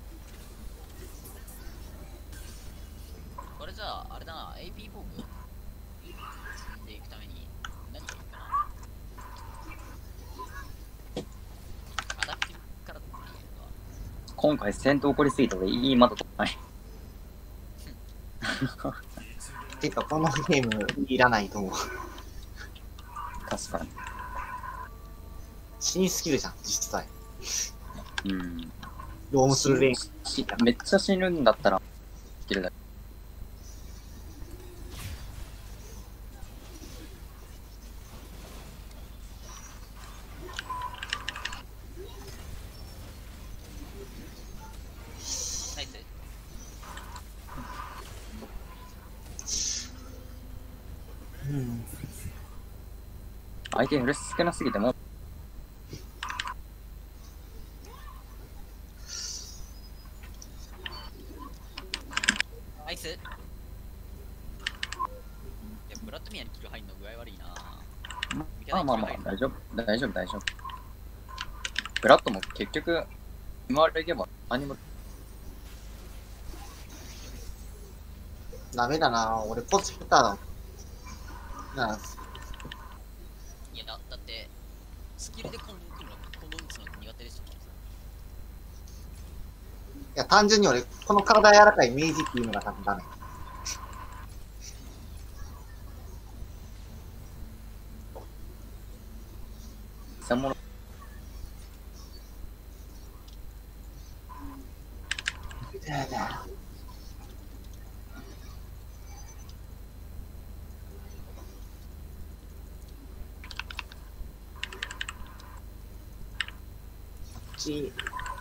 これじゃああれだな、 エーピー フォーム積んでいくために何がいいかな。アダプティブから取っていいのか。 今回戦闘起こりすぎて俺いい窓取ってない。 てか、このゲームいらないと思う。 確かに。 死にスキルじゃん、実際。 うん。 ロームするレンしめっちゃ死ぬんだったら、スキルだけ。 ナイス。 うん。 相手ヘルス少なすぎてもう、 ナイス。いや、ブラッドミアにキル入んの具合悪いな。 まあまあまあ、大丈夫、大丈夫、大丈夫。ブラッドも結局、今までいけば何も。 ダメだな、俺ポチ下手だ。なあ、 いや、だってスキルでコンボ打つのコンボ打つの苦手でしたもん。 いや、単純に俺、この体柔らかい明治っていうのが多分ダメ。 偽物。 やだ。ち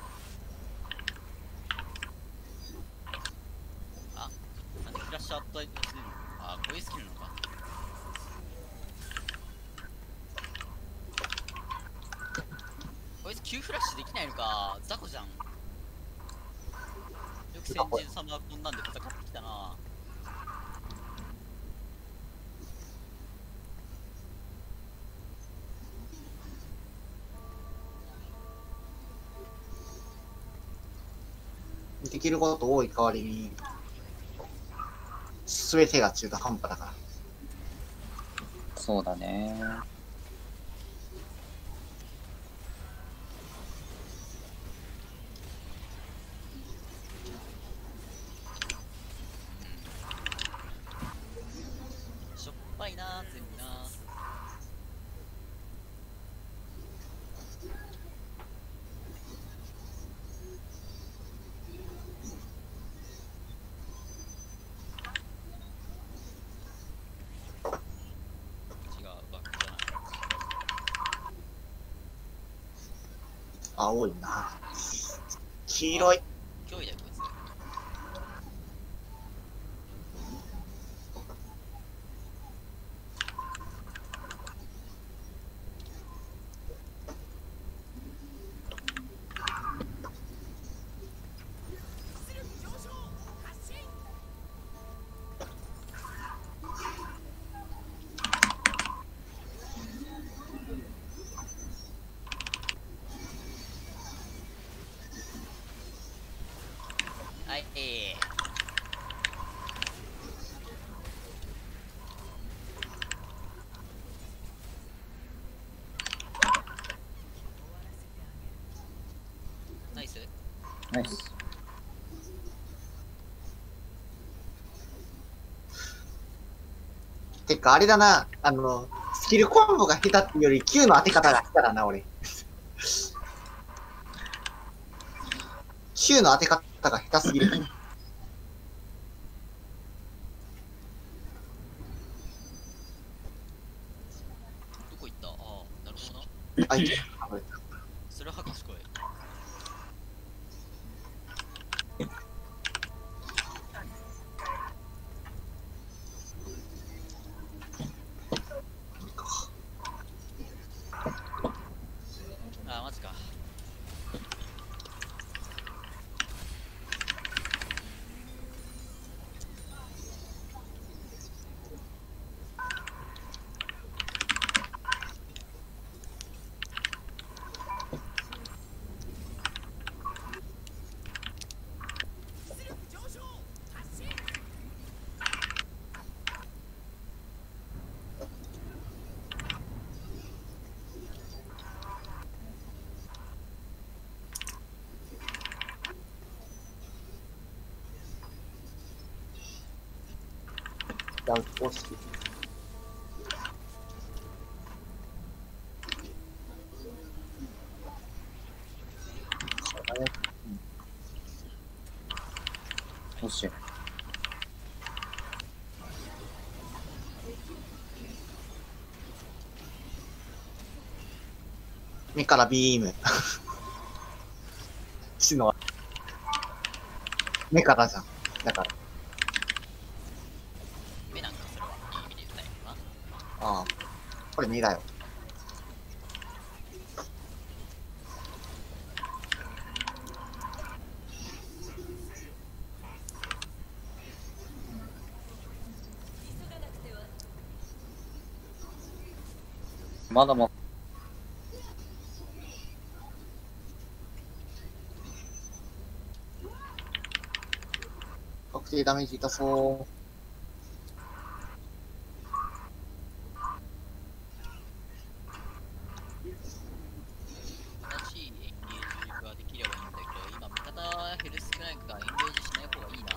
あ、なんでフラッシュアップアイテムするの。あ、こういうスキルなのか。こいつ急フラッシュできないのか。雑魚じゃん。よく先人様はこんなんで戦ってきたな。 できること多い代わりに、すべてが中途半端だから。 そうだね。 しょっぱいな、全部な。違う、バックじゃない。 青いな。黄色い。 脅威だよ、こいつ。はい、えー。ナイス。 ナイス。 てか、あれだな、あの、スキルコンボが下手っていうより、Q の当て方が下手だな、俺。Q の当て方が下手すぎる。 どこ行った。ああ、なるほどな。 あ、いけ。 それは賢い。あ、マジか。 ダウトし。 もし。 目からビーム。死の。目からじゃん。だから。 目なんかそれはいい意味で言ったんやけどな。 ああ。これ目だよ。 まだま確定ダメージ痛そう。 正しいエンゲージができればいいんだけど、今味方ヘルス少ないからエンゲージしない方がいいな。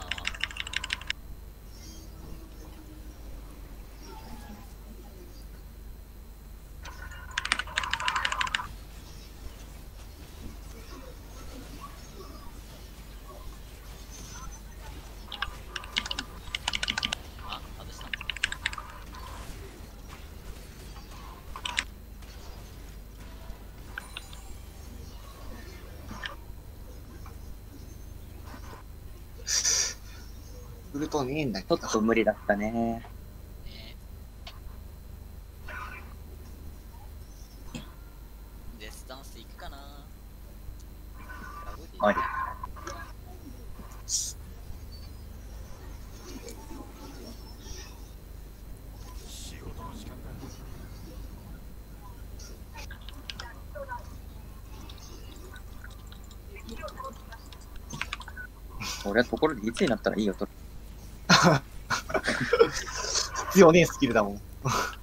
あ、外したの。 ウルトねえんだけど。 ちょっと無理だったね。 ねデスタンスいくかな。ラグであり。俺はところでいつになったらいいよと。 必要ねえスキルだもん。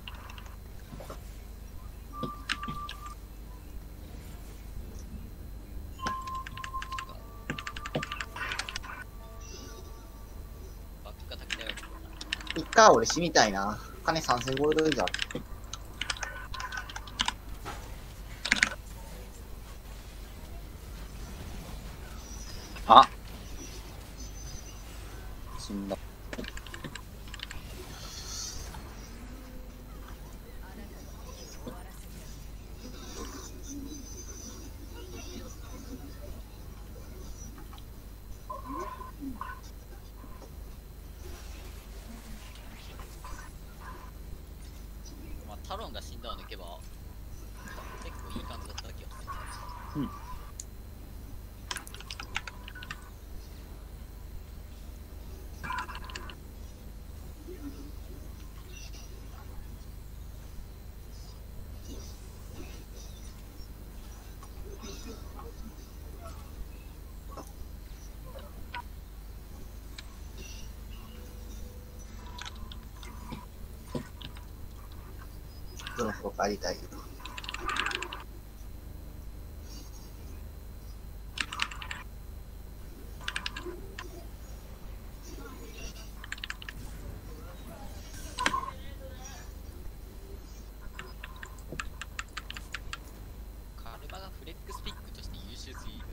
バックが炊きたいわけだな。 いっか、俺死みたいな。金さんぜんゴールド以上ある。 あ、死んだ。 まあ、タロンが死んだを抜けば、結構いい感じだった気がする。 うん。 どの方帰りたいよ。 カルマがフレックスピックとして優秀すぎる。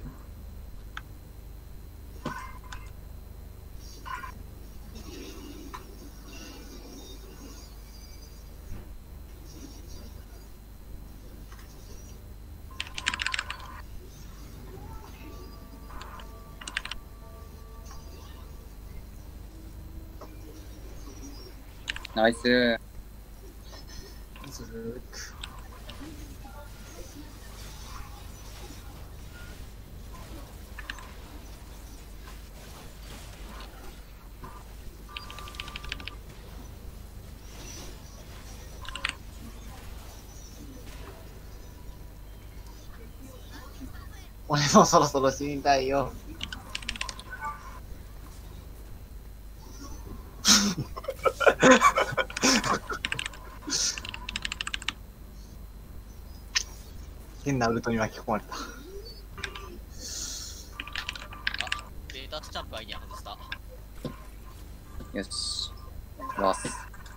ナイス。 ずる俺もそろそろ死にたいよ。変なウルトに巻き込まれた。 ベータスチャンプアイディア外した。 よし。回す。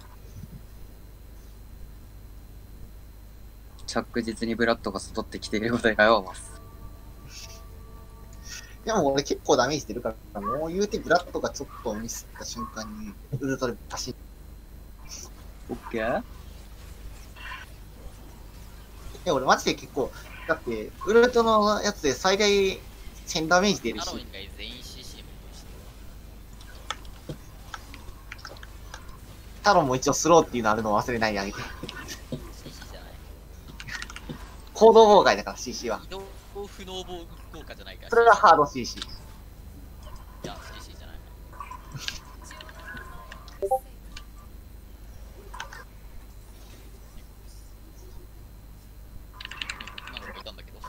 着実にブラッドが育ってきていることがよ回す。 でも俺結構ダメージしてるから、もう言うてブラッドがちょっとミスった瞬間にウルトでパシッ。 オッケー。 いや俺マジで結構、だってウルトのやつで最大せんダメージ出るしハロウィ。ンが全員 シーシー もしてタロンも一応スローっていうのあるのを忘れないであげて。 る。シーシー じゃない。 行動妨害だから シーシー は。 移動不能効果じゃないから。 それがハード シーシー。 いや、シーシー じゃない。なんか動いたんだけど。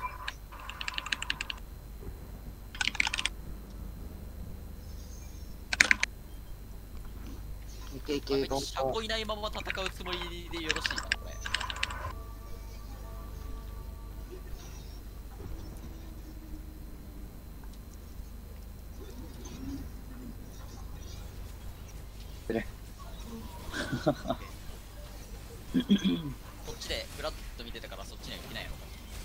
いけいけ、どん車どん。 庫いないまま戦うつもりでよろしいかな、これ。 それ。 こっちでフラッと見てたからそっちには行けないのか。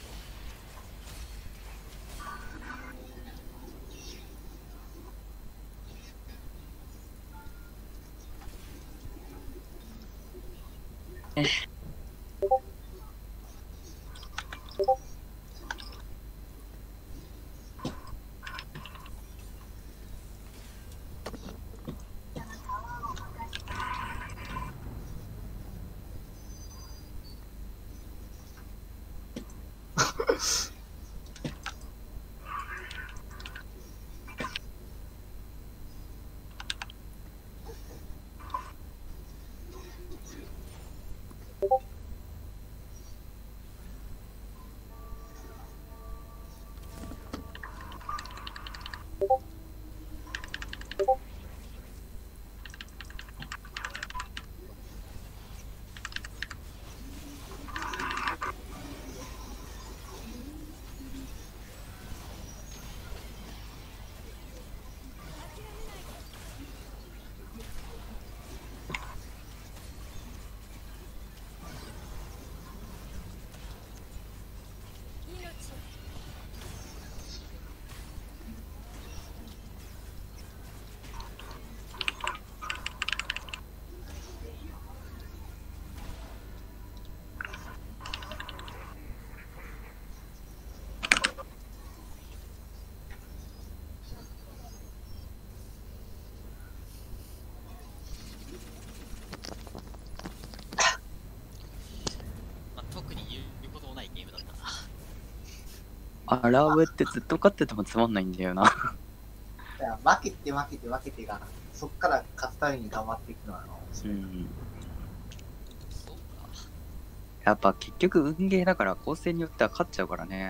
まあ、特に言うこともないゲームだったな。 アラウェってずっと勝っててもつまんないんだよな。 だから負けて負けて負けてが、そっから勝つために頑張っていくのは、 うん。 そうか。 やっぱ結局運ゲーだから構成によっては勝っちゃうからね。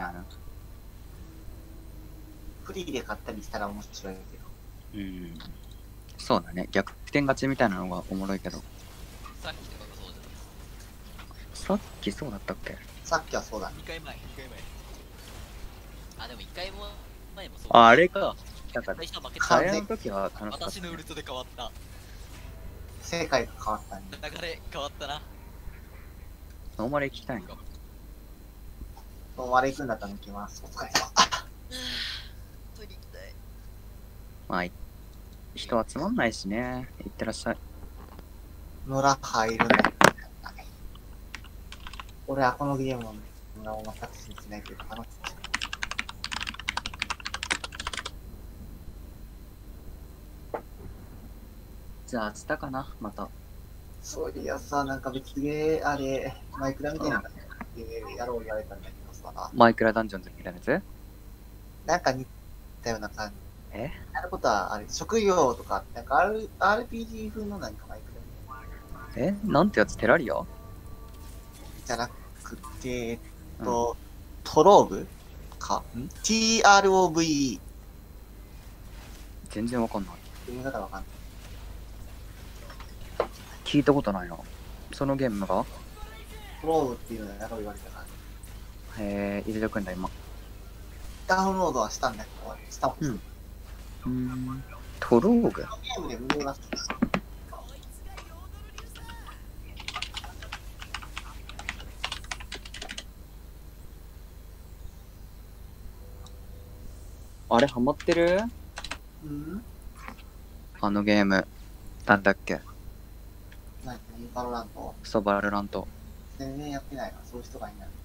フリーで勝ったりしたら面白いけど。 うん。そうだね。逆転勝ちみたいなのがおもろいけど。 さっきとかがそうじさっきそうだったっけ？ さっきはそうだゃん。にかいまえ、にかいまえ。あ、でもいっかいも前もそう。 あ、あれか。なんか、 最初は負けた。 カレーの時は楽しかった私のウルトで変わった。 世界が変わったね。 流れ変わったな。 ノーマル行きたいんか。 もう丸行くんだったら行きます。お疲れ様。 トイレ行きたい。 まあ、人はつまんないしね。いってらっしゃい。 野良入るんだったね。俺はこのゲームの野良を全く信じないけど、楽しい。 じゃあ明日かな、また。 そういやさ、なんか別ゲー、あれ、マイクラみたいなゲーやろう言われたんだけどさ、 マイクラダンジョンズみたいなやつ？ なんか似たような感じ。 えやることはあれ、職業とか、なんか Rアールピージー 風のなんかマイクラえなんてやつ？テラリア？ じゃなくて、えっと、トローブかん ?ティーアールオーブイイー。 全然わかんない。 読み方わかんない。 聞いたことないな。そのゲームがトローブっていうのやろう言われたから、 へえ、入れてくんだ今。 ダウンロードはしたんだけど、したもん。 うんうーん。トローグ？ ゲームで無料だった。 あれハマってる？ うんあのゲーム。なんだっけ？ 何バロラントソバルラント。 全然やってないな、そういう人がいない。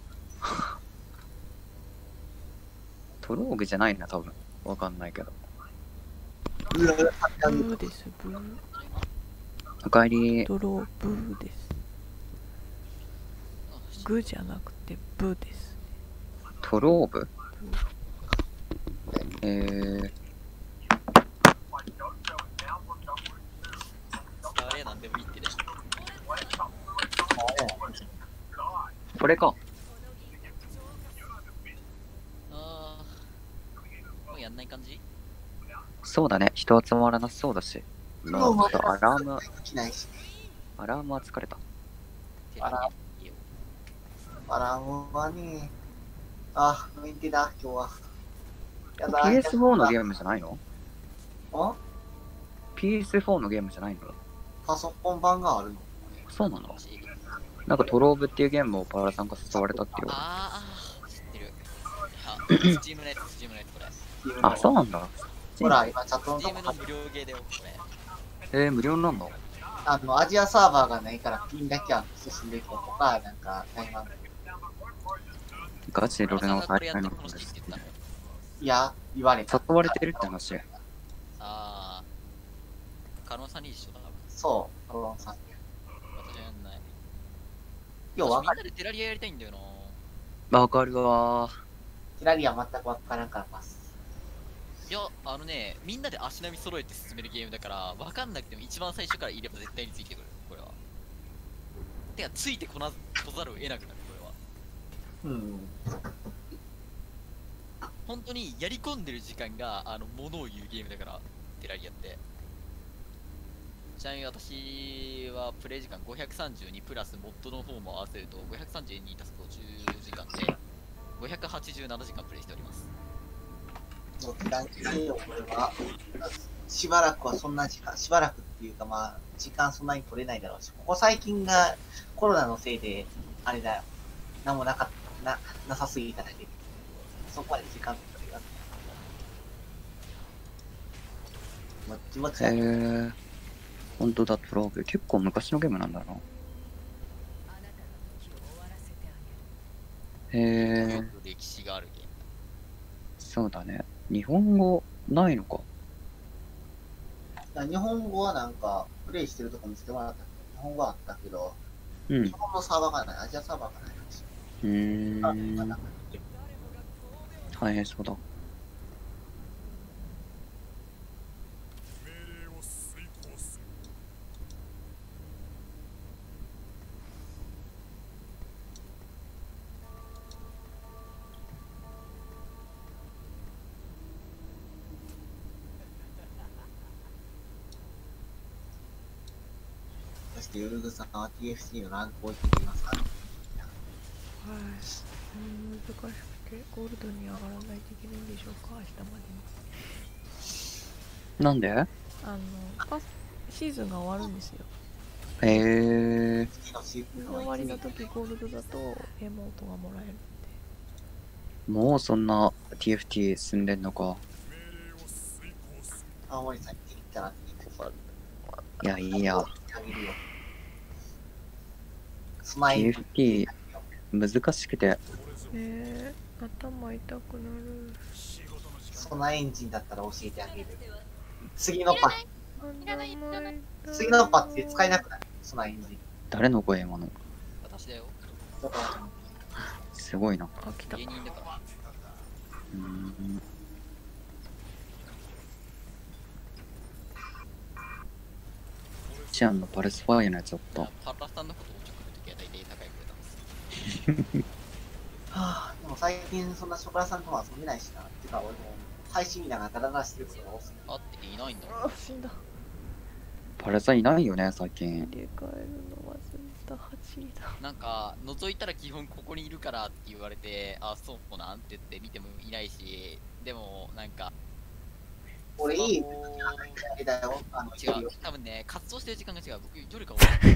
トローグじゃないな、多分。わかんないけど。 うわ、 ブーです、ブー。 おかえり。 ドローブーです。グじゃなくてブです。 トローブ？えー、 あれなんでもいいってね。 これか。 あー、もうやんない感じ？ そうだね。人集まらなそうだし。まあ、ちょっとアラーム、 起きないし。 アラームは疲れた。 あらいいよ。 あら、もうはね、あ、向いてだ、今日は。やだピーエスフォー のゲームじゃないの？ あピーエスフォー のゲームじゃないの？ パソコン版があるのそうなの？なんかトローブっていうゲームをパーラさんが誘われたっていう。 あー、知ってる。あ、スチームのやつ、スチームのやつ、これ。 あ、そうなんだ。 ほら、今チャットのスチームとこの無料ゲーだよ、これ。 えー、無料になんの？ あの、アジアサーバーがないからピンだけは進んでいこうとか、なんか、台湾。 ガチでロレのこれや大会のって楽しいって言ったの。 いや、言われた。 誘われてるって話。 あー、カノンさんに一緒だ。 そう、ロロンさん。 私はやんない。 ようわかる。 私みんなでテラリアやりたいんだよな。 わかるわテラリア全くわからんからパス。 いや、あのね、みんなで足並み揃えて進めるゲームだから、わかんなくても一番最初からいれば絶対についてくる、これは。てか、ついてこなこざるを得なくなる、これは。 うん。 本当にやり込んでる時間が、あの、ものを言うゲームだから、テラリアって。ちなみに私はプレイ時間ごひゃくさんじゅうにプラスモッドの方も合わせるとごひゃくさんじゅうに足すとじゅうじかんでごひゃくはちじゅうななじかんプレイしております。 もう断定よ、これは。しばらくはそんな時間、しばらくっていうかまあ、時間そんなに取れないだろうし、ここ最近がコロナのせいで、あれだよ。なんもなかった、な、なさすぎただけで。そこまで時間取れるわけ。もっちもちー。 やけどえー、ほんとだ、トローブ。結構昔のゲームなんだな。へえー、 歴史があるゲーム。 そうだね。日本語ないのか。 日本語はなんか、プレイしてるとこ見せてもらったけど、日本語はあったけど、 うん。 日本のサーバーがない、アジアサーバーがないらしい。 うーあ、今なんん。 か大変そうだ。 そして、ウルグさんは ティーエフシー のランクを言ってみますか？ はい。うん難しくてゴールドに上がらないといけないんでしょうか、明日までに。 なんで？ あのパスシーズンが終わるんですよ。 へえー。 次のシーシーズン終わりの時ゴールドだとエモートがもらえるんで。 もうそんな ティーエフティー 進んでんのか。 青森さんに言ったらって言ってた。 いや、いいや。 あげるよ。スマイル。 ティーエフティー 難しくて。 ねえ、頭痛くなる。 そんなエンジンだったら教えてあげる。次のパ、 次のパッチで使えなくなる。そのエンジン。 誰の声今の？ 私だよ。 だからすごいな。 あ、来た。 芸人だから。 うーん。シアンのパルスファイアのやつおった。 パラさんのことをちょくるときは大体高い声なんです。 はぁ、でも最近そんなショコラさんとは遊んでないしな。てか俺も配信見ながらダラダラしてることが多すぎる。 あっていないんだ。 あ、死んだ。 パルサいないよね、最近。 入れ替えるの忘れた。はちいだ。 なんか、覗いたら基本ここにいるからって言われて、あ、そうなんって言って見てもいないし、でも、なんか、 俺いいスマホあれだよ。あの、 違うよ、 多分ね、活動してる時間が違う。僕、夜が多い。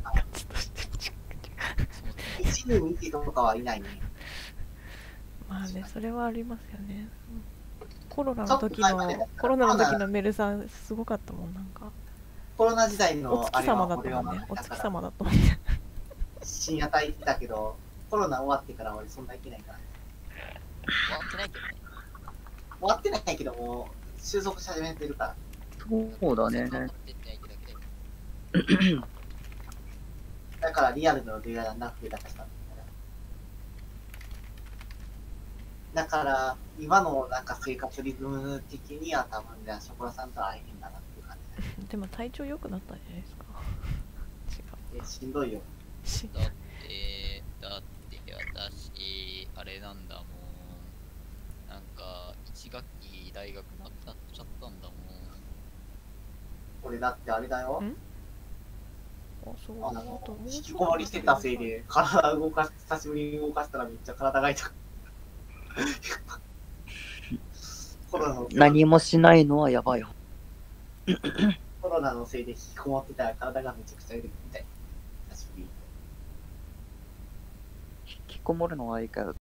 いちににってとかはいないね。 まあね、それはありますよね。コロナの時の、コロナの時のメルさん、すごかったもん、なんか。 コロナ時代おのあれは月様だっ俺はたもんね。おだから月様だと思って。 深夜帯行ってたけど、コロナ終わってから俺そんな行けないから。 終わってないけどね。 終わってないけども、収束し始めてるから。 そうだね。 終わってないだけで。 だからリアルの出会いがなくてだかしたんだよ。だから、今のなんか生活リズム的には多分じゃあショコラさんとは会えへんだなっていう感じでも体調良くなったんじゃないですか。違う。 で。しんどいよ。 しだって、だって私、あれなんだもん。なんか、一学期大学なくなっちゃったんだもん。 俺だってあれだよ。 んあ、そうあのと、 引きこもりしてたせいで、体動かし、久しぶりに動かしたらめっちゃ体が痛く。コロナの何もしないのはやばいよ。 コロナのせいで引きこもってたら体がめちゃくちゃ痛い。久しぶりに。 引きこもるのはいいけど、